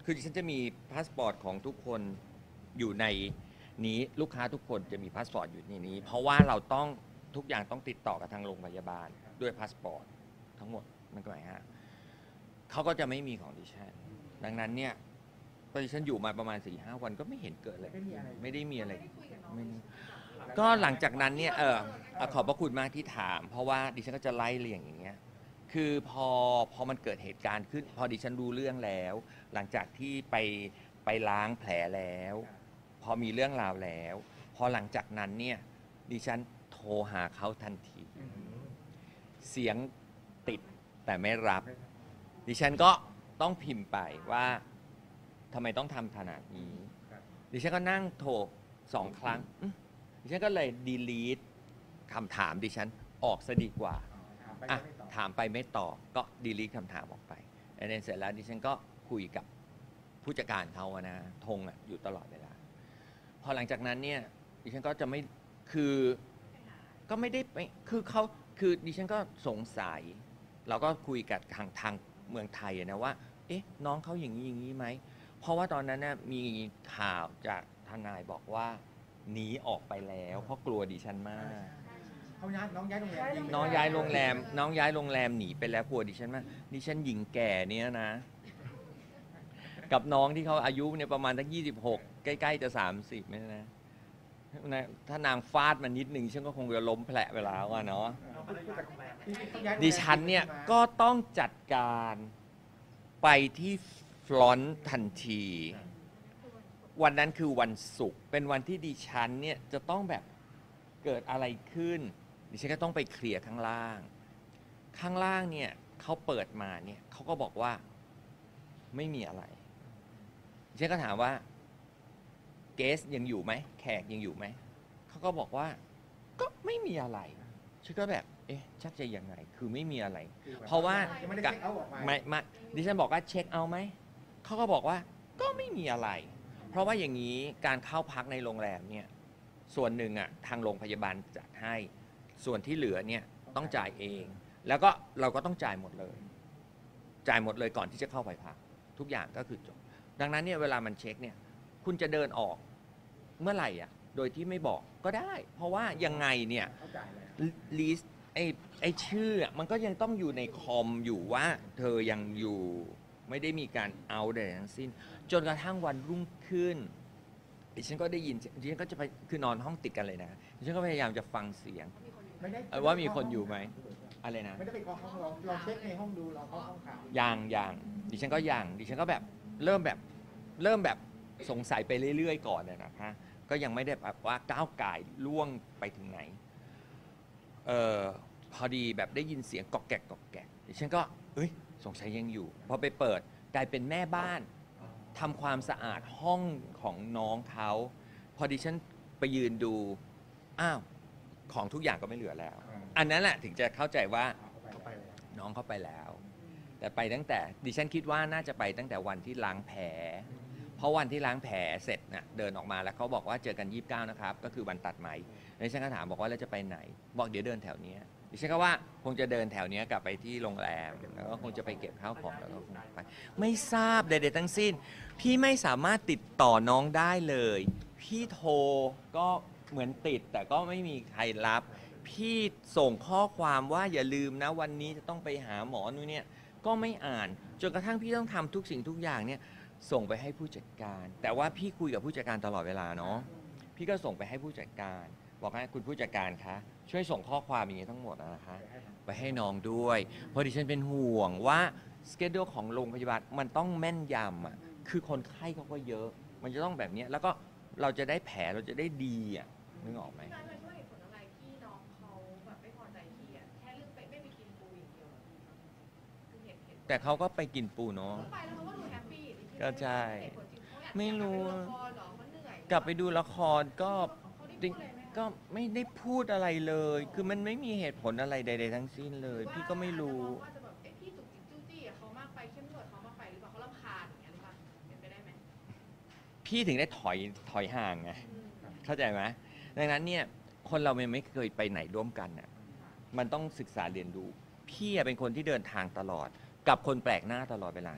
คือดิฉันจะมีพาสปอร์ตของทุกคนอยู่ในนี้ลูกค้าทุกคนจะมีพาสปอร์ตอยู่ในนี้ เพราะว่าเราต้องทุกอย่างต้องติดต่อกับทางโรงพยาบาลด้วยพาสปอร์ตทั้งหมดนั่นก็หมายฮะเขาก็จะไม่มีของดิฉันดังนั้นเนี่ยตอนดิฉันอยู่มาประมาณสี่ห้าวันก็ไม่เห็นเกิดอะไรไม่มีอะไรไม่ได้มีอะไรไม่ได้คุยกับน้องไม่เลยก็หลังจากนั้นเนี่ยเออเอ่อขอบพระคุณมากที่ถาม เพราะว่าดิฉันก็จะไล่เรียงอย่างเงี้ยคือพอพอมันเกิดเหตุการณ์ขึ้น พอดิฉันรู้เรื่องแล้ว หลังจากที่ไปไปล้างแผลแล้ว พอมีเรื่องราวแล้ว พอหลังจากนั้นเนี่ยดิฉันโทรหาเขาทันทีอืมเสียงติดแต่ไม่รับ ดิฉันก็ต้องพิมพ์ไปว่าทำไมต้องทำขนาดนี้ครับดิฉันก็นั่งโทรสองครั้งอื้อดิฉันก็เลย delete คำถามดิฉันออกซะดีกว่าอ๋อถามไปอ่ะก็ไม่ตอบถามไปไม่ตอบก็ delete คำถามออกไปแล้วเสร็จแล้วดิฉันก็คุยกับผู้จัดการเขาอะนะธงอะอยู่ตลอดเวลาพอหลังจากนั้นเนี่ยดิฉันก็จะไม่คือก็ไม่ได้ไปคือเขาคือดิฉันก็สงสัย เราก็คุยกับทางทางเมืองไทยอะนะว่าเอ๊ะน้องเขาอย่างนี้อย่างนี้ไหมเพราะว่าตอนนั้นน่ะมีข่าวจากทนายบอกว่าหนีออกไปแล้วเพราะกลัวดิฉันมากเขาย้ายน้องย้ายโรงแรมจริงน้องย้ายโรงแรม น้องย้ายโรงแรมหนีไปแล้วกลัวดิฉันมากดิฉันหญิงแก่เนี่ยนะ กับน้องที่เขาอายุเนี่ยประมาณตั้งยี่สิบหกใกล้ๆจะสามสิบไม่นะนะถ้านางฟาดมันนิดนึงฉันก็คงจะล้มแผลไปแล้วอะเนาะเราไม่ได้ย้ายโรงแรมเขาย้ายโรงแรมดิฉันเนี่ยก็ต้องจัดการไปที่ฟลอนต์ทันที วันนั้นคือวันศุกร์เป็นวันที่ดิฉันเนี่ยจะต้องแบบเกิดอะไรขึ้น ดิฉันก็ต้องไปเคลียร์ข้างล่าง ข้างล่างเนี่ยเขาเปิดมาเนี่ยเขาก็บอกว่าไม่มีอะไรดิฉันก็ถามว่าเกสยังอยู่ไหมแขกยังอยู่ไหมเขาก็บอกว่าก็ไม่มีอะไรฉันก็แบบเอ๊ะชักจะยังไงคือไม่มีอะไร เพราะว่ายังไม่ได้เช็คเอาท์ออกมาไม่ไม่ดิฉันบอกว่าเช็คเอาท์ไหมเขาก็บอกว่าก็ไม่มีอะไร เพราะว่าอย่างนี้การเข้าพักในโรงแรมเนี่ยส่วนหนึ่งอ่ะทางโรงพยาบาลจัดให้ส่วนที่เหลือเนี่ยต้องจ่ายเอง แล้วก็เราก็ต้องจ่ายหมดเลย จ่ายหมดเลยก่อนที่จะเข้าไปพักทุกอย่างก็คือจบดังนั้นเนี่ยเวลามันเช็คเนี่ยคุณจะเดินออกเมื่อไหร่อ่ะโดยที่ไม่บอกก็ได้ เพราะว่ายังไงเนี่ยเขาจ่ายแล้วลิสต์ไอ้ไอ้ชื่ออะมันก็ยังต้องอยู่ในคอมอยู่ว่าเธอยังอยู่ไม่ได้มีการเอาใดทั้งสิ้น จนกระทั่งวันรุ่งขึ้นดิฉันก็ได้ยินดิฉันก็จะไปคือนอนห้องติดกันเลยนะดิฉันก็พยายามจะฟังเสียงไม่ได้เออว่ามีคนอยู่ไหม อะไรนะไม่ได้ไปเคาะห้องลองลองเช็คในห้องดูลองเคาะห้องข่าวยังยังดิฉันก็ยังดิฉันก็แบบเริ่มแบบเริ่มแบบสงสัยไปเรื่อยๆก่อนเนี่ยนะคะก็ยังไม่ได้แบบว่าก้าวไก่ายล่วงไปถึงไหนเออพอดีแบบได้ยินเสียงกอกแกกกอกแกกดิฉันก็เอ้ยสงสัยยังอยู่พอไปเปิดกลายเป็นแม่บ้านทำความสะอาดห้องของน้องเขาพอดิฉันไปยืนดูอ้าวของทุกอย่างก็ไม่เหลือแล้ว อันนั้นแหละถึงจะเข้าใจว่าเอาไปแล้วน้องเข้าไปแล้ว แต่ไปตั้งแต่ดิฉันคิดว่าน่าจะไปตั้งแต่วันที่ล้างแผลเพราะวันที่ล้างแผลเสร็จน่ะเดินออกมาแล้วเขาบอกว่าเจอกันยี่สิบเก้านะครับก็คือวันตัดไหมดิฉันก็ถามบอกว่าแล้วจะไปไหนบอกเดี๋ยวเดินแถวเนี้ยดิฉันก็ว่าคงจะเดินแถวเนี้ยกลับไปที่โรงแรมแล้วก็คงจะไปเก็บข้าวของแล้วก็คงไปไม่ทราบใดๆทั้งสิ้น พี่ไม่สามารถติดต่อน้องได้เลย พี่โทรก็เหมือนติดแต่ก็ไม่มีใครรับ พี่ส่งข้อความว่าอย่าลืมนะวันนี้จะต้องไปหาหมอนู่นเนี่ยก็ไม่อ่านจนกระทั่งพี่ต้องทำทุกสิ่งทุกอย่างเนี่ยส่งไปให้ผู้จัดการ แต่ว่าพี่คุยกับผู้จัดการตลอดเวลาเนาะพี่ก็ส่งไปให้ผู้จัดการ บอกให้คุณผู้จัดการคะช่วยส่งข้อความอย่างนี้ทั้งหมดนะคะ ไปให้น้องด้วยเพราะดิฉันเป็นห่วงว่าสเกดูของโรงพยาบาลมันต้องแม่นยำอ่ะคือคนไข้เขาก็เยอะ มันจะต้องแบบเนี้ยแล้วก็เราจะได้แผลเราจะได้ดีอ่ะนึกออกไหมพี่น้อยมันช่วยเหตุผลอะไรที่น้องเขาแบบไม่พอใจพี่อ่ะแค่เรื่องไปไม่ไปกินปูอย่างเดียวเหรอพี่คือเหตุเหตุแต่เขาก็ไปกินปูเนาะเขาไปแล้วเขาก็ดูแฮปปี้ดิพี่ก็ใช่เหตุผลจริงเขาอยากไม่รู้อยากกลับไปดูละครเหรอเขาเหนื่อยกลับไปดูละครก็เขาได้พูดอะไรไหมก็ไม่ได้พูดอะไรเลย คือมันไม่มีเหตุผลอะไรใดๆทั้งสิ้นเลย พี่ก็ไม่รู้ว่าจะแบบเอ๊ะพี่จุกจิกจู้จี้อะเขามากไปเข้มงวดเขามากไปหรือเปล่าเขารำคาญอย่างเงี้ยหรือเปล่าเป็นไปได้ไหมพี่ถึงได้ถอยถอยห่างไงอืมเข้าใจไหมดังนั้นเนี่ยคนเรามันไม่เคยไปไหนร่วมกันน่ะมันต้องศึกษาเรียนรู้พี่อะเป็นคนที่เดินทางตลอด กับคนแปลกหน้าตลอดเวลา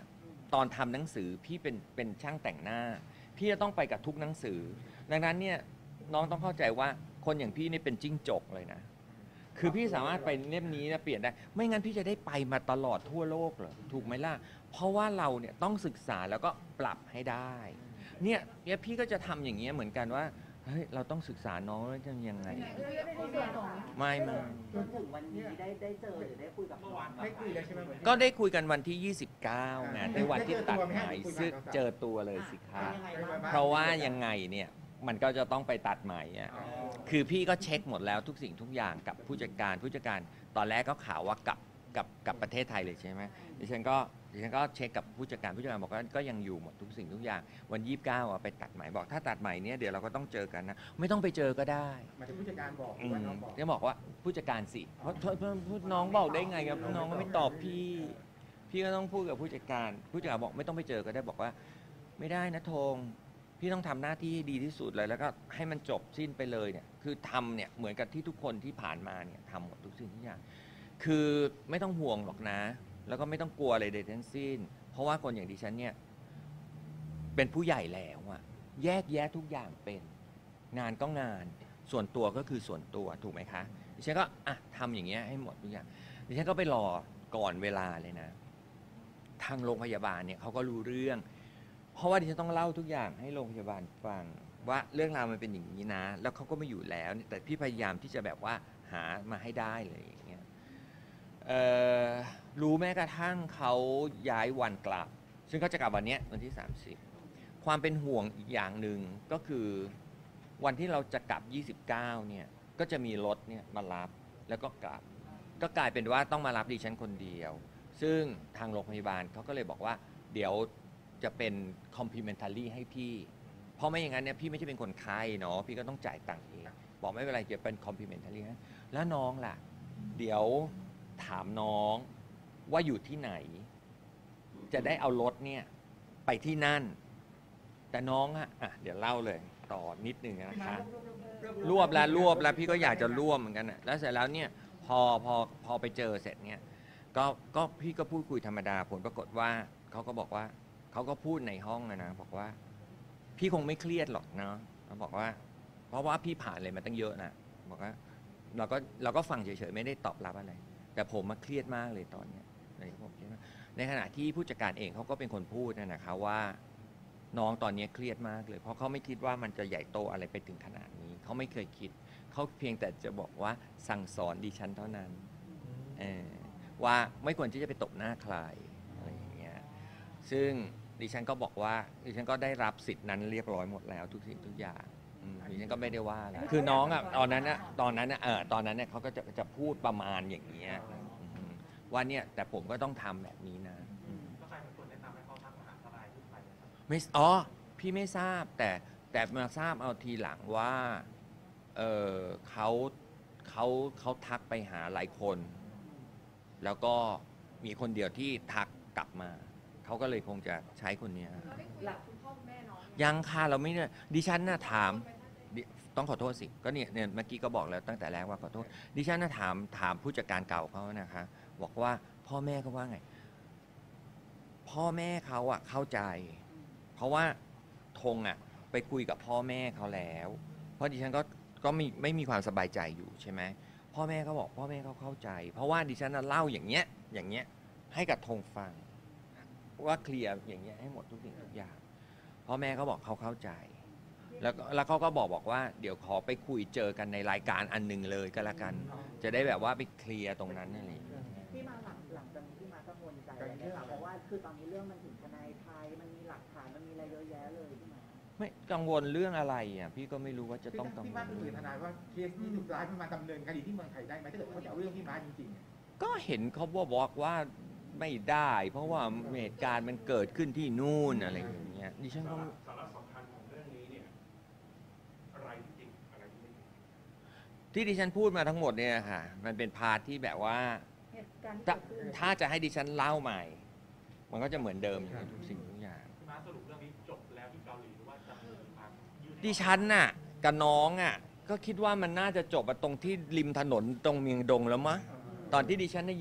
ตอนทำหนังสือพี่เป็นเป็นช่างแต่งหน้าพี่จะต้องไปกับทุกหนังสือดังนั้นเนี่ยน้องต้องเข้าใจว่าคนอย่างพี่นี่เป็นจิ้งจกเลยนะคือพี่สามารถไปเล่มนี้นะเปลี่ยนได้ไม่งั้นพี่จะได้ไปมาตลอดทั่วโลกเหรอถูกไหมล่ะเพราะว่าเราเนี่ยต้องศึกษาแล้วก็ปรับให้ได้เนี่ยเนี่ยพี่ก็จะทำอย่างเงี้ยเหมือนกันว่าเฮ้ยเราต้องศึกษาน้องแล้วจะยังไงไม่ไม่จนถึงวันนี้ได้ได้เจอหรือได้คุยกับน้องไม่คุยแล้วใช่ไหมก็ได้คุยกันวันที่ยี่สิบเก้าไงอ่าในวันที่ตัดไหมได้เจอตัวไหมฮะซึ่งคุยกันเจอตัวเลยสิคะเป็นยังไงบ้างเพราะว่ายังไงเนี่ยมันก็จะต้องไปตัดไหมอ่ะอ๋อคือพี่ก็เช็คหมดแล้วทุกสิ่งทุกอย่างกับผู้จัดการผู้จัดการตอนแรกก็ข่าวว่ากลับกับกับประเทศไทยเลยใช่ไหมดิฉันก็ดิฉันก็เช็คกับผู้จัดการผู้จัดการบอกว่าก็ยังอยู่หมดทุกสิ่งทุกอย่างวันยี่สิบเก้าอ่ะไปตัดไหมบอกถ้าตัดไหมเนี่ยเดี๋ยวเราก็ต้องเจอกันนะไม่ต้องไปเจอก็ได้หมายถึงผู้จัดการบอกหอืรือว่าม น้องบอกจะบอกว่าผู้จัดการสิเพราะเพราะเพราะเพราะน้องบอกได้ไงครับน้องก็ไม่ตอบพี่ พี่ก็ต้องพูดกับผู้จัดการผู้จัดการบอกไม่ต้องไปเจอก็ได้บอกว่าไม่ได้นะธงพี่ต้องทำหน้าที่ให้ดีที่สุดเลยแล้วก็ให้มันจบสิ้นไปเลยเนี่ยคือทำเนี่ยเหมือนกับที่ทุกคนที่ผ่านมาเนี่ยทำหมดทุกสิ่งทุกอย่างคือไม่ต้องห่วงหรอกนะ แล้วก็ไม่ต้องกลัวอะไรใดทั้งสิ้น เพราะว่าคนอย่างดิฉันเนี่ยเป็นผู้ใหญ่แล้วอะแยกแยะทุกอย่างเป็นงานก็งานส่วนตัวก็คือส่วนตัวถูกไหมคะดิฉันก็อ่ะทำอย่างเงี้ยให้หมดทุกอย่างดิฉันก็ไปรอก่อนเวลาเลยนะ ทางโรงพยาบาลเนี่ยเขาก็รู้เรื่อง เพราะว่าดิฉันต้องเล่าทุกอย่างให้โรงพยาบาลฟังว่าเรื่องราวมันเป็นอย่างนี้นะ แล้วเขาก็ไม่อยู่แล้ว แต่พี่พยายามที่จะแบบว่าหามาให้ได้เลยอย่างเงี้ยเอ่อรู้แม้กระทั่งเขาย้ายวันกลับ ซึ่งเขาจะกลับวันเนี้ยวันที่สามสิบความเป็นห่วงอีกอย่างหนึ่งก็คือวันที่เราจะกลับยี่สิบเก้าเนี่ยก็จะมีรถเนี่ยมารับแล้วก็กลับ ก็กลายเป็นว่าต้องมารับดิฉันคนเดียว ซึ่งทางโรงพยาบาลเขาก็เลยบอกว่าเดี๋ยวจะเป็น complimentary ให้พี่ เพราะไม่อย่างนั้นเนี่ยพี่ไม่ใช่เป็นคนไข้เนาะพี่ก็ต้องจ่ายตังค์เองบอกไม่เป็นไรจะเป็น complimentary ให้แล้วน้องล่ะ เดี๋ยวถามน้องว่าอยู่ที่ไหน จะได้เอารถเนี่ยไปที่นั่น แต่น้องอะอ่ะเดี๋ยวเล่าเลยต่อนิดนึงนะคะ รวบแล้วรวบแล้วพี่ก็อยากจะรวบเหมือนกันนะแล้วเสร็จแล้วเนี่ยพอพอพอไปเจอเสร็จเนี่ยก็ก็พี่ก็พูดคุยธรรมดาผลปรากฏว่าเขาก็บอกว่าเขาก็พูดในห้องนะนะบอกว่าพี่คงไม่เครียดหรอกเนาะเขาบอกว่า เพราะว่าพี่ผ่านอะไรมาตั้งเยอะนะบอกว่าเราก็เราก็ฟังเฉยๆไม่ได้ตอบรับอะไร แต่ผมมาเครียดมากเลยตอนเนี้ยในผมคิดว่าในขณะที่ผู้จัดการเองเขาก็เป็นคนพูดนะนะคะว่า น้องตอนนี้เครียดมากเลยเพราะเขาไม่คิดว่ามันจะใหญ่โตอะไรไปถึงขนาดนี้เขาไม่เคยคิดเขาเพียงแต่จะบอกว่าสั่งสอนดิฉันเท่านั้นเออว่าไม่ควรที่จะไปตบหน้าใครอะไรอย่างเงี้ยซึ่งดิฉันก็บอกว่าดิฉันก็ได้รับสิทธินั้นเรียบร้อยหมดแล้วทุกสิ่งทุกอย่างอืมดิฉันก็ไม่ได้ว่าอะไรคือน้องอ่ะตอนนั้นอ่ะตอนนั้นอ่ะเออตอนนั้นเนี่ยเขาก็จะจะพูดประมาณอย่างเงี้ยอืมว่าเนี่ยแต่ผมก็ต้องทำแบบนี้นะอืมแล้วใครเป็นคนแนะนำให้เขาทักมหาวิทยาลัยขึ้นไปนะครับไม่อ๋อพี่ไม่ทราบแต่แต่มาทราบเอาทีหลังว่าเออเขาเขาเขาทักไปหาหลายคน แล้วก็มีคนเดียวที่ทักกลับมาเขาก็เลยคงจะใช้คนเนี้ยเราได้คุยกับคุณพ่อคุณแม่น้องยังค่ะเราไม่เนี่ยดิฉันน่ะถามดิต้องขอโทษสิก็เนี่ยเนี่ยเมื่อกี้ก็บอกแล้วตั้งแต่แรกว่าขอโทษดิฉันน่ะถามถามผู้จัดการเก่าเขานะคะบอกว่าพ่อแม่เขาว่าไง พ่อแม่เขาอะเข้าใจ เพราะว่าธงอะไปคุยกับพ่อแม่เขาแล้ว เพราะดิฉันก็ก็มีไม่มีความสบายใจอยู่ใช่ไหมพ่อแม่เขาบอกพ่อแม่เขาเข้าใจ เพราะว่าดิฉันน่ะเล่าอย่างเงี้ยอย่างเงี้ยให้กับธงฟัง ว่าเคลียร์อย่างเงี้ยให้หมดทุกสิ่งทุกอย่างพ่อแม่เขาบอกเขาเข้าใจ แล้วก็แล้วเขาก็บอกบอกว่าเดี๋ยวขอไปคุยเจอกันในรายการอันหนึ่งเลยก็แล้วกัน จะได้แบบว่าไปเคลียร์ตรงนั้นอะไรอย่างเงี้ยพี่มาหลังหลังจากนี้พี่มากังวลใจอะไรไหมคะเพราะว่าคือตอนนี้เรื่องมันถึงทนายไทยมันมีหลักฐานมันมีอะไรเยอะแยะเลยพี่มาไม่กังวลเรื่องอะไรอ่ะพี่ก็ไม่รู้ว่าจะต้องกังพี่วมาลคุยกับทนายว่าเคสนี้ถูกร้ายมันมาดำเนินคดีที่เมืองไทยได้ไหมถ้าเกิดเขาจะเอาเรื่องพี่มาจริงๆอะก็เห็นเขาบอกว่าไม่ได้ เพราะว่าเหตุการณ์มันเกิดขึ้นที่นู่นอะไรอย่างเงี้ยดิฉันก็สาระสำคัญของเรื่องนี้เนี่ยอะไรที่จริงอะไรที่ไม่จริงที่ดิฉันพูดมาทั้งหมดเนี่ยค่ะ มันเป็นพาร์ทที่แบบว่าเหตุการณ์ที่ถ้าเกิดขึ้นถ้าจะให้ดิฉันเล่าใหม่ มันก็จะเหมือนเดิมอยู่ทุกสิ่งทุกอย่างพี่ม้าสรุปเรื่องนี้จบแล้วที่เกาหลีหรือว่าจะมีความยืดดิฉันน่ะกับน้องอ่ะก็คิดว่ามันน่าจะจบอะตรงที่ริมถนนตรงเมียงดงแล้วมั้งตอนที่ดิฉันน่ะยืน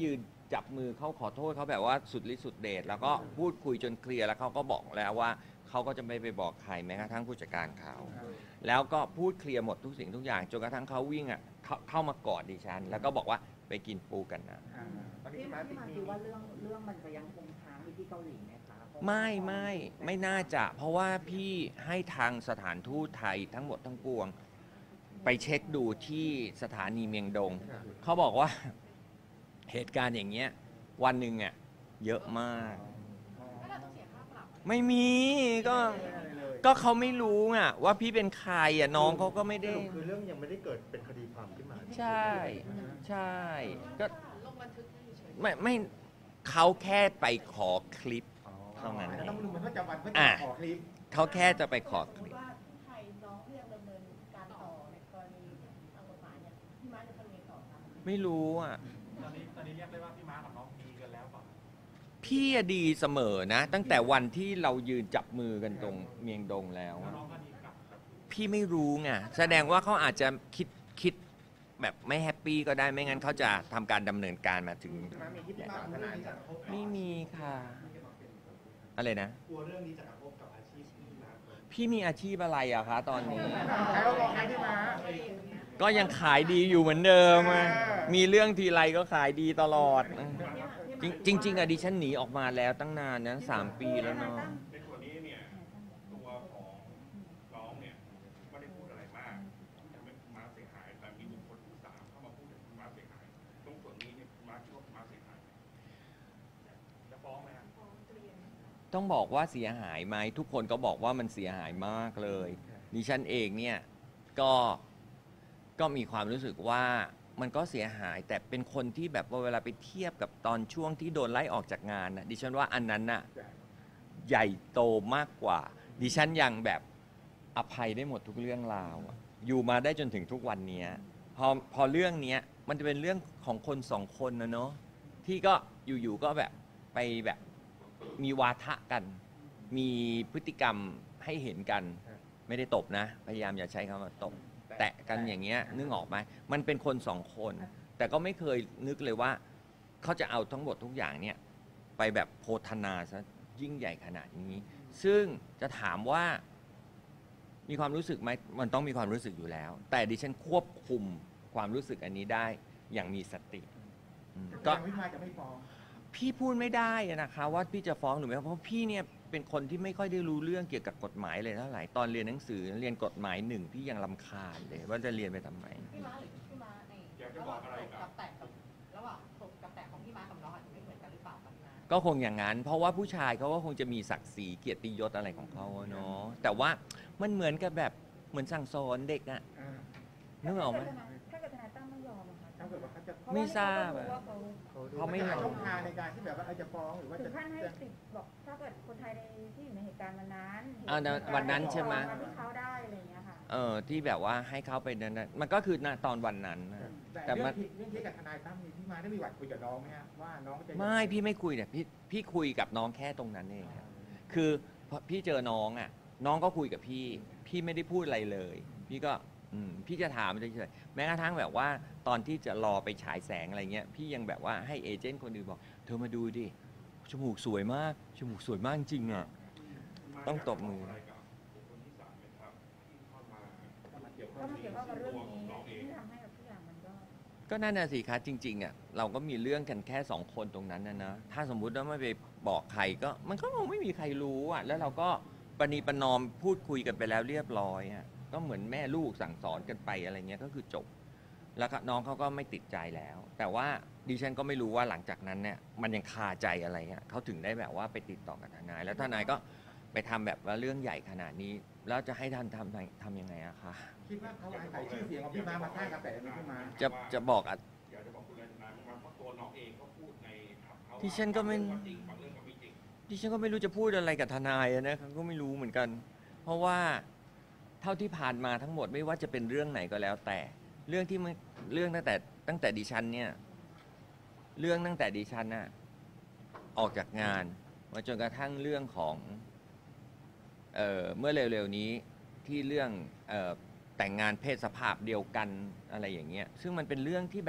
จับมือเขาขอโทษเขาแบบว่าสุดฤทธิ์สุดเดชแล้วก็พูดคุยจนเคลียร์แล้วเขาก็บอกแล้วว่าเขาก็จะไม่ไปบอกใครแม้กระทั่งผู้จัดการเขาแล้วก็พูดเคลียร์หมดทุกสิ่งทุกอย่างจนกระทั่งเขาวิ่งอ่ะเข้าเข้ามากอดดิฉันแล้วก็บอกว่าไปกินปูกันนะอ่าตอนนี้พี่พี่มามาพี่ติดมามีคิดว่าเรื่องเรื่องมันจะยังคงค้างอยู่ที่เกาหลีไหมคะเพราะว่าไม่ไม่ไม่น่าจะเพราะว่าพี่ให้ทางสถานทูตไทยทั้งหมดทั้งปวง ไปเช็คดูที่สถานีเมียงดง เขาบอกว่าเหตุการณ์อย่างเงี้ยวันหนึ่งอ่ะเยอะมากก็เราต้องเสียค่าปรับไม่มีก็ก็เขาไม่รู้อ่ะว่าพี่เป็นใครอ่ะน้องเขาก็ไม่ได้คือเรื่องยังไม่ได้เกิดเป็นคดีความขึ้นมาใช่ใช่ก็ลงบันทึกให้เฉยไม่ไม่เขาแค่ไปขอคลิป เท่านั้นแล้วต้องลงบันทึกประจำวันเพื่ออ่ะจะขอคลิปเขาแค่จะไปขอคสมมลิปติว่าไทยน้องเรียกดำเนินการต่อในกรณีทางกฎหมายเนี่ยพี่ม้าจะทำยังไงต่อคะไม่รู้อ่ะตอนนี้ตอนนี้เรียกได้ว่าพี่ม้ากับน้องดีกันแล้วเปล่าพี่อะดีเสมอนะ ตั้งแต่วันที่เรายืนจับมือกันตรงเมียงดงแล้วแล้วอะน้องก็ดีกลับครับพี่ไม่รู้ไงแสดงว่าเขาอาจจะคิดคิดแบบไม่แฮปปี้ก็ได้ไม่งั้นเขาจะทำการดำเนินการมาถึงพี่มามีคลิปมาทนายจ้ะไม่มีค่ะ อะไรนะกลัวเรื่องนี้จะกระทบกับอาชีพพี่ม้าไหมพี่มีอาชีพอะไรอะคะตอนนี้ใครเราบอกใครพี่มาก็ยังขายดีอยู่เหมือนเดิมอะเออมีเรื่องทีไรก็ขายดีตลอดพี่ม้าพี่จริม้างจริงๆอะดิฉันหนีออกมาแล้วตั้งนานนะสามปีแล้วเนาะในส่วนนี้เนี่ยตัวของน้องเนี่ยไม่ได้พูดอะไรมากยังไม่ม้าเสียหายแต่มีบุคคลที่สามเข้ามาพูดถึงม้าเสียหายตรงส่วนนี้เนี่ยม้าคิดว่าม้าเสียหายไหมจะฟ้องไหมครับๆฟ้องเตรียมต้องบอกว่าเสียหายไหมทุกคนก็บอกว่ามันเสียหายมากเลย ดิฉันเองเนี่ยก็ก็มีความรู้สึกว่ามันก็เสียหายแต่เป็นคนที่แบบว่าเวลาไปเทียบกับตอนช่วงที่โดนไล่ออกจากงานนะดิฉันว่าอันนั้นน่ะใหญ่โตมากกว่า ดิฉันยังแบบอภัยได้หมดทุกเรื่องราวอะอยู่มาได้จนถึงทุกวันเนี้ยพอพอเรื่องเนี้ยมันจะเป็นเรื่องของคนสองคนนะเนาะที่ก็อยู่ๆก็แบบไปแบบมีวาทะกัน มีพฤติกรรมให้เห็นกัน ไม่ได้ตบนะ พยายามอย่าใช้คำว่าตบ แตะกันอย่างเงี้ยนึกออกไหมมันเป็นคนสองคน แต่ก็ไม่เคยนึกเลยว่า เขาจะเอาทั้งหมดทุกอย่างเนี่ยไปแบบโพธนาซะยิ่งใหญ่ขนาดนี้ ซึ่งจะถามว่ามีความรู้สึกไหมมันต้องมีความรู้สึกอยู่แล้ว แต่ดิฉันควบคุมความรู้สึกอันนี้ได้อย่างมีสติอืมก็ก็พี่มาจะไม่ฟ้องพี่พูดไม่ได้อะนะคะว่าพี่จะฟ้องหรือไม่เพราะพี่เนี่ยเป็นคนที่ไม่ค่อยได้รู้เรื่องเกี่ยวกับกฎหมายเลยเท่าไหร่ตอนเรียนหนังสือเรียนกฎหมายหนึ่งพี่ยังรำคาญเลยว่าจะเรียนไปทำไมพี่ม้าหรือพี่ม้าในอยากจะระหบอว่าก งอะไรตบกักับบแตะกับระหว่างตบกับแตะของพี่ม้ากับน้องอาจจะไม่เหมือนกันหรือเปล่าครับพี่ม้าก็คงอย่างนั้น เพราะว่าผู้ชายเขาก็คงจะมีศักดิ์ศรีเกียรติยศอะไรของเขาอะเนาะแต่ว่ามันเหมือนกับแบบเหมือนสั่งสอนเด็กอะอ่านึกออกไหมถ้าเกิดทนายตั้มไม่ยอมอะคะถ้าเกิดว่าเขาจะไม่ทราบเพอะราะว่าเขาเขาไม่หายอช่อมงทางในการที่แบบว่าเออจะฟ้องหรือว่าถึจะงขั้นให้ติดบอกถ้าเกิดคนไทยในที่อยู่ในเหตุการณ์วันนั้นอ่าวันนั้นใช่ไหมาที่เขาได้อะไรอย่างเงี้ยค่ะเออที่แบบว่าให้เขาไปนั้นนะมันก็คือณตอนวันนั้นนะแต่แต่เรื่มัอน งที่เรื่องที่กับทนายตั้มนี่พี่มาได้มีหวัดคุยกับน้องไหมฮะว่าน้องจะไม่พี่ไม่คุยเนี่ยพี่พี่คุยกับน้องแค่ตรงนั้นเองครับคือพอพี่เจอน้องอ่ะน้องก็คุยกับพี่ พี่ไม่ได้พูดอะไรเลย พี่ก็อืมพี่จะถามเฉยๆแม้กระทั่งแบบว่าตอนที่จะรอไปฉายแสงอะไรเงี้ยพี่ยังแบบว่าให้เอเจนต์คนอื่นบอกเธอมาดูดิจมูกสวยมากจมูกสวยมากจริงอ่ะ ต้องตบมือะไรกับบุคคลที่สามไหมครับที่เข้ามาเกี่ยวข้ก็องมาเกี่ยวข้องกับเรื่องตัวขนี้องน้องเองที่ทำให้กับทุกอย่างมันก็ก็นั่นน่ะสิคะจริงๆอ่ะเราก็มีเรื่องกันแค่สองคนตรงนั้นนะนะถ้าสมมุติว่าไม่ไปบอกใครก็มันก็คงไม่มีใครรู้อ่ะแล้วเราก็ปณีประนอมพูดคุยกันไปแล้วเรียบร้อยอ่ะก็เหมือนแม่ลูกสั่งสอนกันไปอะไรเงี้ยก็คือจบ แล้วก็น้องเขาก็ไม่ติดใจแล้ว แต่ว่าดิฉันก็ไม่รู้ว่าหลังจากนั้นเนี่ยมันยังคาใจอะไรเงี้ยเขาถึงได้แบบว่าไปติดต่อกับทนาย แล้วทนายก็ไปทำแบบว่าเรื่องใหญ่ขนาดนี้ แล้วจะให้ท่านทำทำยังไงอะคะคิดว่าเขาอาศัยชื่อเสียงของพี่มามาสร้างกระแสนี้ขึ้นมาจะจะบอกอะอยากจะบอกคุณนายทนายว่าเพราะตัวน้องเองก็พูดในขับเขาที่ฉันก็ไม่บางเรื่องจริงบางเรื่องก็ไม่จริงดิฉันก็ไม่รู้จะพูดอะไรกับทนายอะนะครับก็ไม่รู้เหมือนกัน เพราะว่าเท่าที่ผ่านมาทั้งหมดไม่ว่าจะเป็นเรื่องไหนก็แล้ว แต่เรื่องที่มันเรื่องตั้งแต่ตั้งแต่ดิฉันเนี่ยเรื่องตั้งแต่ดิฉันน่ะออกจากงานมาจนกระทั่งเรื่องของเอ่อเมื่อเร็วๆนี้ที่เรื่องเอ่อแต่งงานเพศสภาพเดียวกันอะไรอย่างเงี้ยซึ่งมันเป็นเรื่องที่แบบ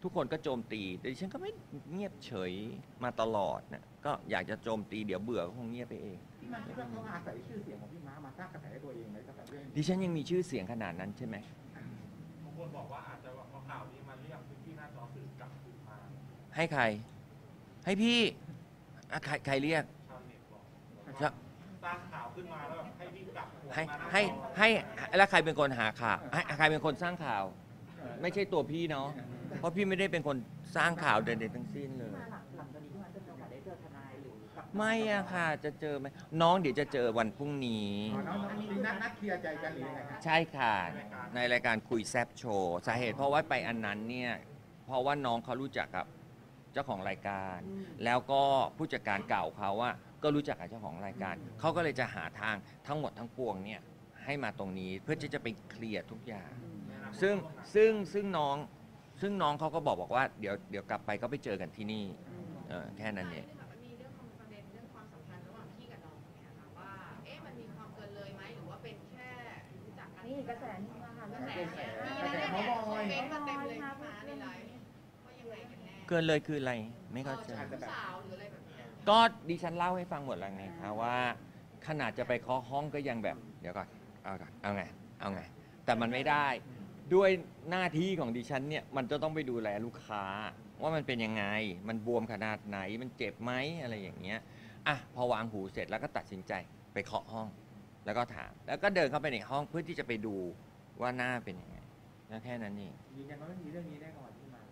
ทุกคนก็โจมตีแต่ดิฉันก็ไม่เงียบเฉยมาตลอดนะก็อยากจะโจมตีเดี๋ยวเบื่อก็คงเงียบไปเองพี่ม้าคิดว่าเขาอาศัยชื่อเสียงของพี่ม้ามาสร้างกระแสให้ตัวเองไหมกับเรื่องนี้ดิฉันยังมีชื่อเสียงขนาดนั้นใช่ไหมบางคนบอกว่าอาจจะแบบเอาข่าวนี้มาเรียกพื้นที่หน้าจอสื่อกลับคืนมาให้ใคร ให้พี่อ่ะใครใครเรียกชาวเน็ตบอกจะสร้างข่าวขึ้นมาแล้วแบบให้รีบกลับหัวให้มาน้าจอให้ให้แล้วใครเป็นคนหาข่าวให้ใครเป็นคนสร้างข่าว ไม่ใช่ตัวพี่เนาะเพราะพี่ไม่ได้เป็นคนสร้างข่าวใดๆทั้งสิ้นเลยมาหลังหลังจากนี้พี่ม้าจะมีโอกาสได้เจอทนายหรือกับไม่อะค่ะจะเจอไหมน้องเดี๋ยวจะเจอวันพรุ่งนี้อ๋อน้องๆมีนัดนัดเคลียร์ใจกันหรือยังไงครับใช่ค่ะ ในรายการคุยแซบโชว์สาเหตุเพราะว่าไปอันนั้นเนี่ยเพราะว่าน้องเขารู้จักกับเจ้าของรายการ แล้วก็ผู้จัดการเก่าเขาว่าก็รู้จักกับเจ้าของรายการเขาก็เลยจะหาทางทั้งหมดทั้งปวงเนี่ยให้มาตรงนี้เพื่อที่จะไปเคลียร์ทุกอย่าง ซึ่งซึ่งซึ่งน้องซึ่งน้องเขาก็บอกบอกว่าเดี๋ยวเดี๋ยวกลับไปก็ไปเจอกันที่นี่เออแค่นั้นเองมันมีเรื่องความประเด็นเรื่องความสัมพันธ์ระหว่างพี่กับน้องเนี่ยค่ะว่าเอ๊ะมันมีความเกินเลยไหมหรือว่าเป็นแค่รู้จักกันนี่กระแสนี้มาค่ะกระแสเนี่ยมีนะเนี่ยเฟซมาเต็มเลยพี่ม้าในไลฟ์ว่ายังไงกันแน่เกินเลยคืออะไรไม่เข้าใจผู้สาวหรืออะไรแบบเนี้ยก็ดิฉันเล่าให้ฟังหมดแล้วไงคะว่าขนาดจะไปเคาะห้องก็ยังแบบเดี๋ยวก่อนเอาก่อนเอาไงเอาไงแต่มันไม่ได้ด้วยหน้าที่ของดิฉันเนี่ยมันจะต้องไปดูแลลูกค้า ว่ามันเป็นยังไงมันบวมขนาดไหนมันเจ็บไหมอะไรอย่างเงี้ยอ่ะพอวางหูเสร็จแล้วก็ตัดสินใจไปเคาะห้อง แล้วก็ถามแล้วก็เดินเข้าไปในห้องเพื่อที่จะไปดูว่าหน้าเป็นยังไงแล้วแค่นั้นเองยืนยันว่าไม่มีเรื่องนี้แน่นอนพี่ม้า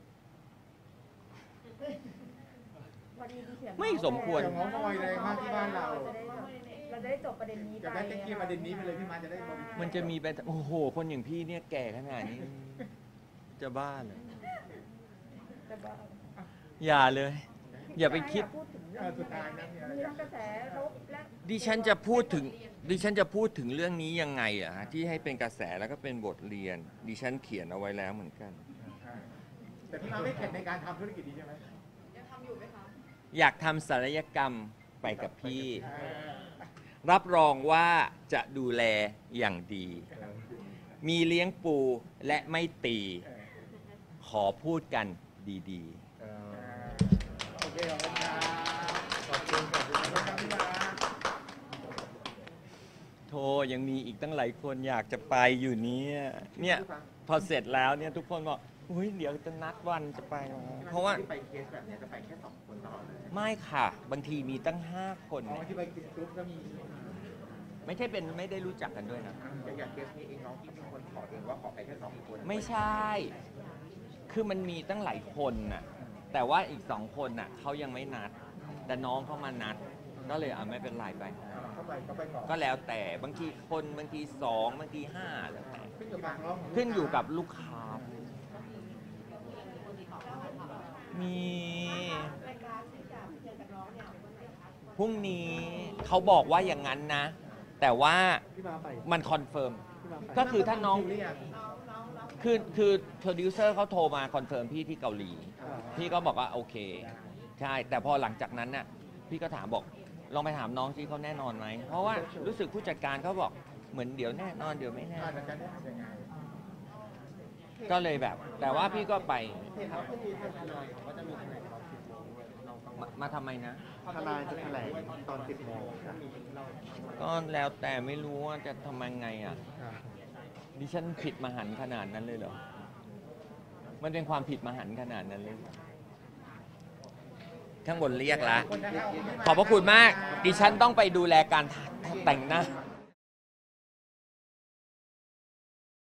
พอดีมีเสียงไม่สมควรเสียงเมาส์มอยแรงมากที่บ้านเราเราจะได้จบประเด็นนี้ไปจะได้เคลียร์ประเด็นนี้ไปเลยพี่ม้าจะได้บริสุทธิ์มันจะมีไปโอ้โหคนอย่างพี่เนี่ยแก่ขนาดนี้จะบ้าเลยแต่ว่าอย่าเลย อย่าไปคิดพูดถึงเรื่เอองอสุดท้ายนะมีอะไรมีทั้งกระแสลบและดิฉันจะพูดถึงดิฉันจะพูดถึงเรื่องนี้ยังไงอะฮะที่ให้เป็นกระแสแล้วก็เป็นบทเรียน ดิฉันเขียนเอาไว้แล้วเหมือนกันแต่พี่ม้าไม่เข็ดในการทำธุรกิจนี้ใช่ไหมยังทำอยู่ไหมคะอยากทำศัลยกรรมไปกับพี่ รับรองว่าจะดูแลอย่างดี มีเลี้ยงปูและไม่ตี ขอพูดกันดีเออโอเคขอบคุณครับขอบคุณขอบคุณครับพี่ม้าๆ โทรยังมีอีกตั้งหลายคนอยากจะไปอยู่เนี่ยเนี่ยพอเสร็จแล้วเนี่ยทุกคนบอกอุ้ยเดี๋ยวจะนัดวันจะไปวะเพราะว่าที่ไปเคสแบบนี้จะไปแค่สองคนตลอดเลยไม่ค่ะ บางทีมีตั้งห้าคนอ๋อเนี่ยที่ไปกินกรุ๊ปก็มีไม่ใช่เป็นไม่ได้รู้จักกันด้วยนะจะอยากเคสนี้เองน้องที่เป็นคนขอเองว่าขอไปแค่สองคนไม่ใช่ คือมันมีตั้งหลายคนน่ะ แต่ว่าอีกสองคนน่ะเขายังไม่นัด แต่น้องเขามานัด ก็เลยอ่ะไม่เป็นไรไปเข้าไปก็ไปก่อนก็แล้วแต่บางทีคนบางทีสองบางทีห้าแล้วแต่ขึ้นอยู่กับน้องขึ้นอยู่กับลูกค้า มีรายการที่จะเจอกับน้องเนี่ยพรุ่งนี้เขาบอกว่าอย่างนั้นนะ แต่ว่าพี่มาไปมันคอนเฟิร์มพี่มาไปก็คือถ้าน้องหรือยังคือคือโปรดิวเซอร์เขาโทรมาคอนเฟิร์มพี่ที่เกาหลีอ่าพี่ก็บอกว่าโอเค ใช่ แต่พอหลังจากนั้นน่ะพี่ก็ถามบอกลองไปถามน้องซิเขาแน่นอนไหม เพราะว่ารู้สึกผู้จัดการเขาบอกเหมือนเดี๋ยวแน่นอนเดี๋ยวไม่แน่อาจจะได้ยังไงก็เลยแบบ แต่ว่าพี่ก็ไปเห็นแล้วพรุ่งนี้ทางทนายเขาจะมีแถลงข่าวสิบโมงด้วยเราต้องมามาทำไมนะทนายจะแถลงตอนสิบโมงก็แล้วแต่ไม่รู้ว่าจะทำยังไงอ่ะ ดิฉันผิดมหันต์ขนาดนั้นเลยเหรอ มันเป็นความผิดมหันต์ขนาดนั้นเลยเหรอข้างบนเรียกละ ขอบพระคุณมาก ดิฉันต้องไปดูแลการแต่งหน้า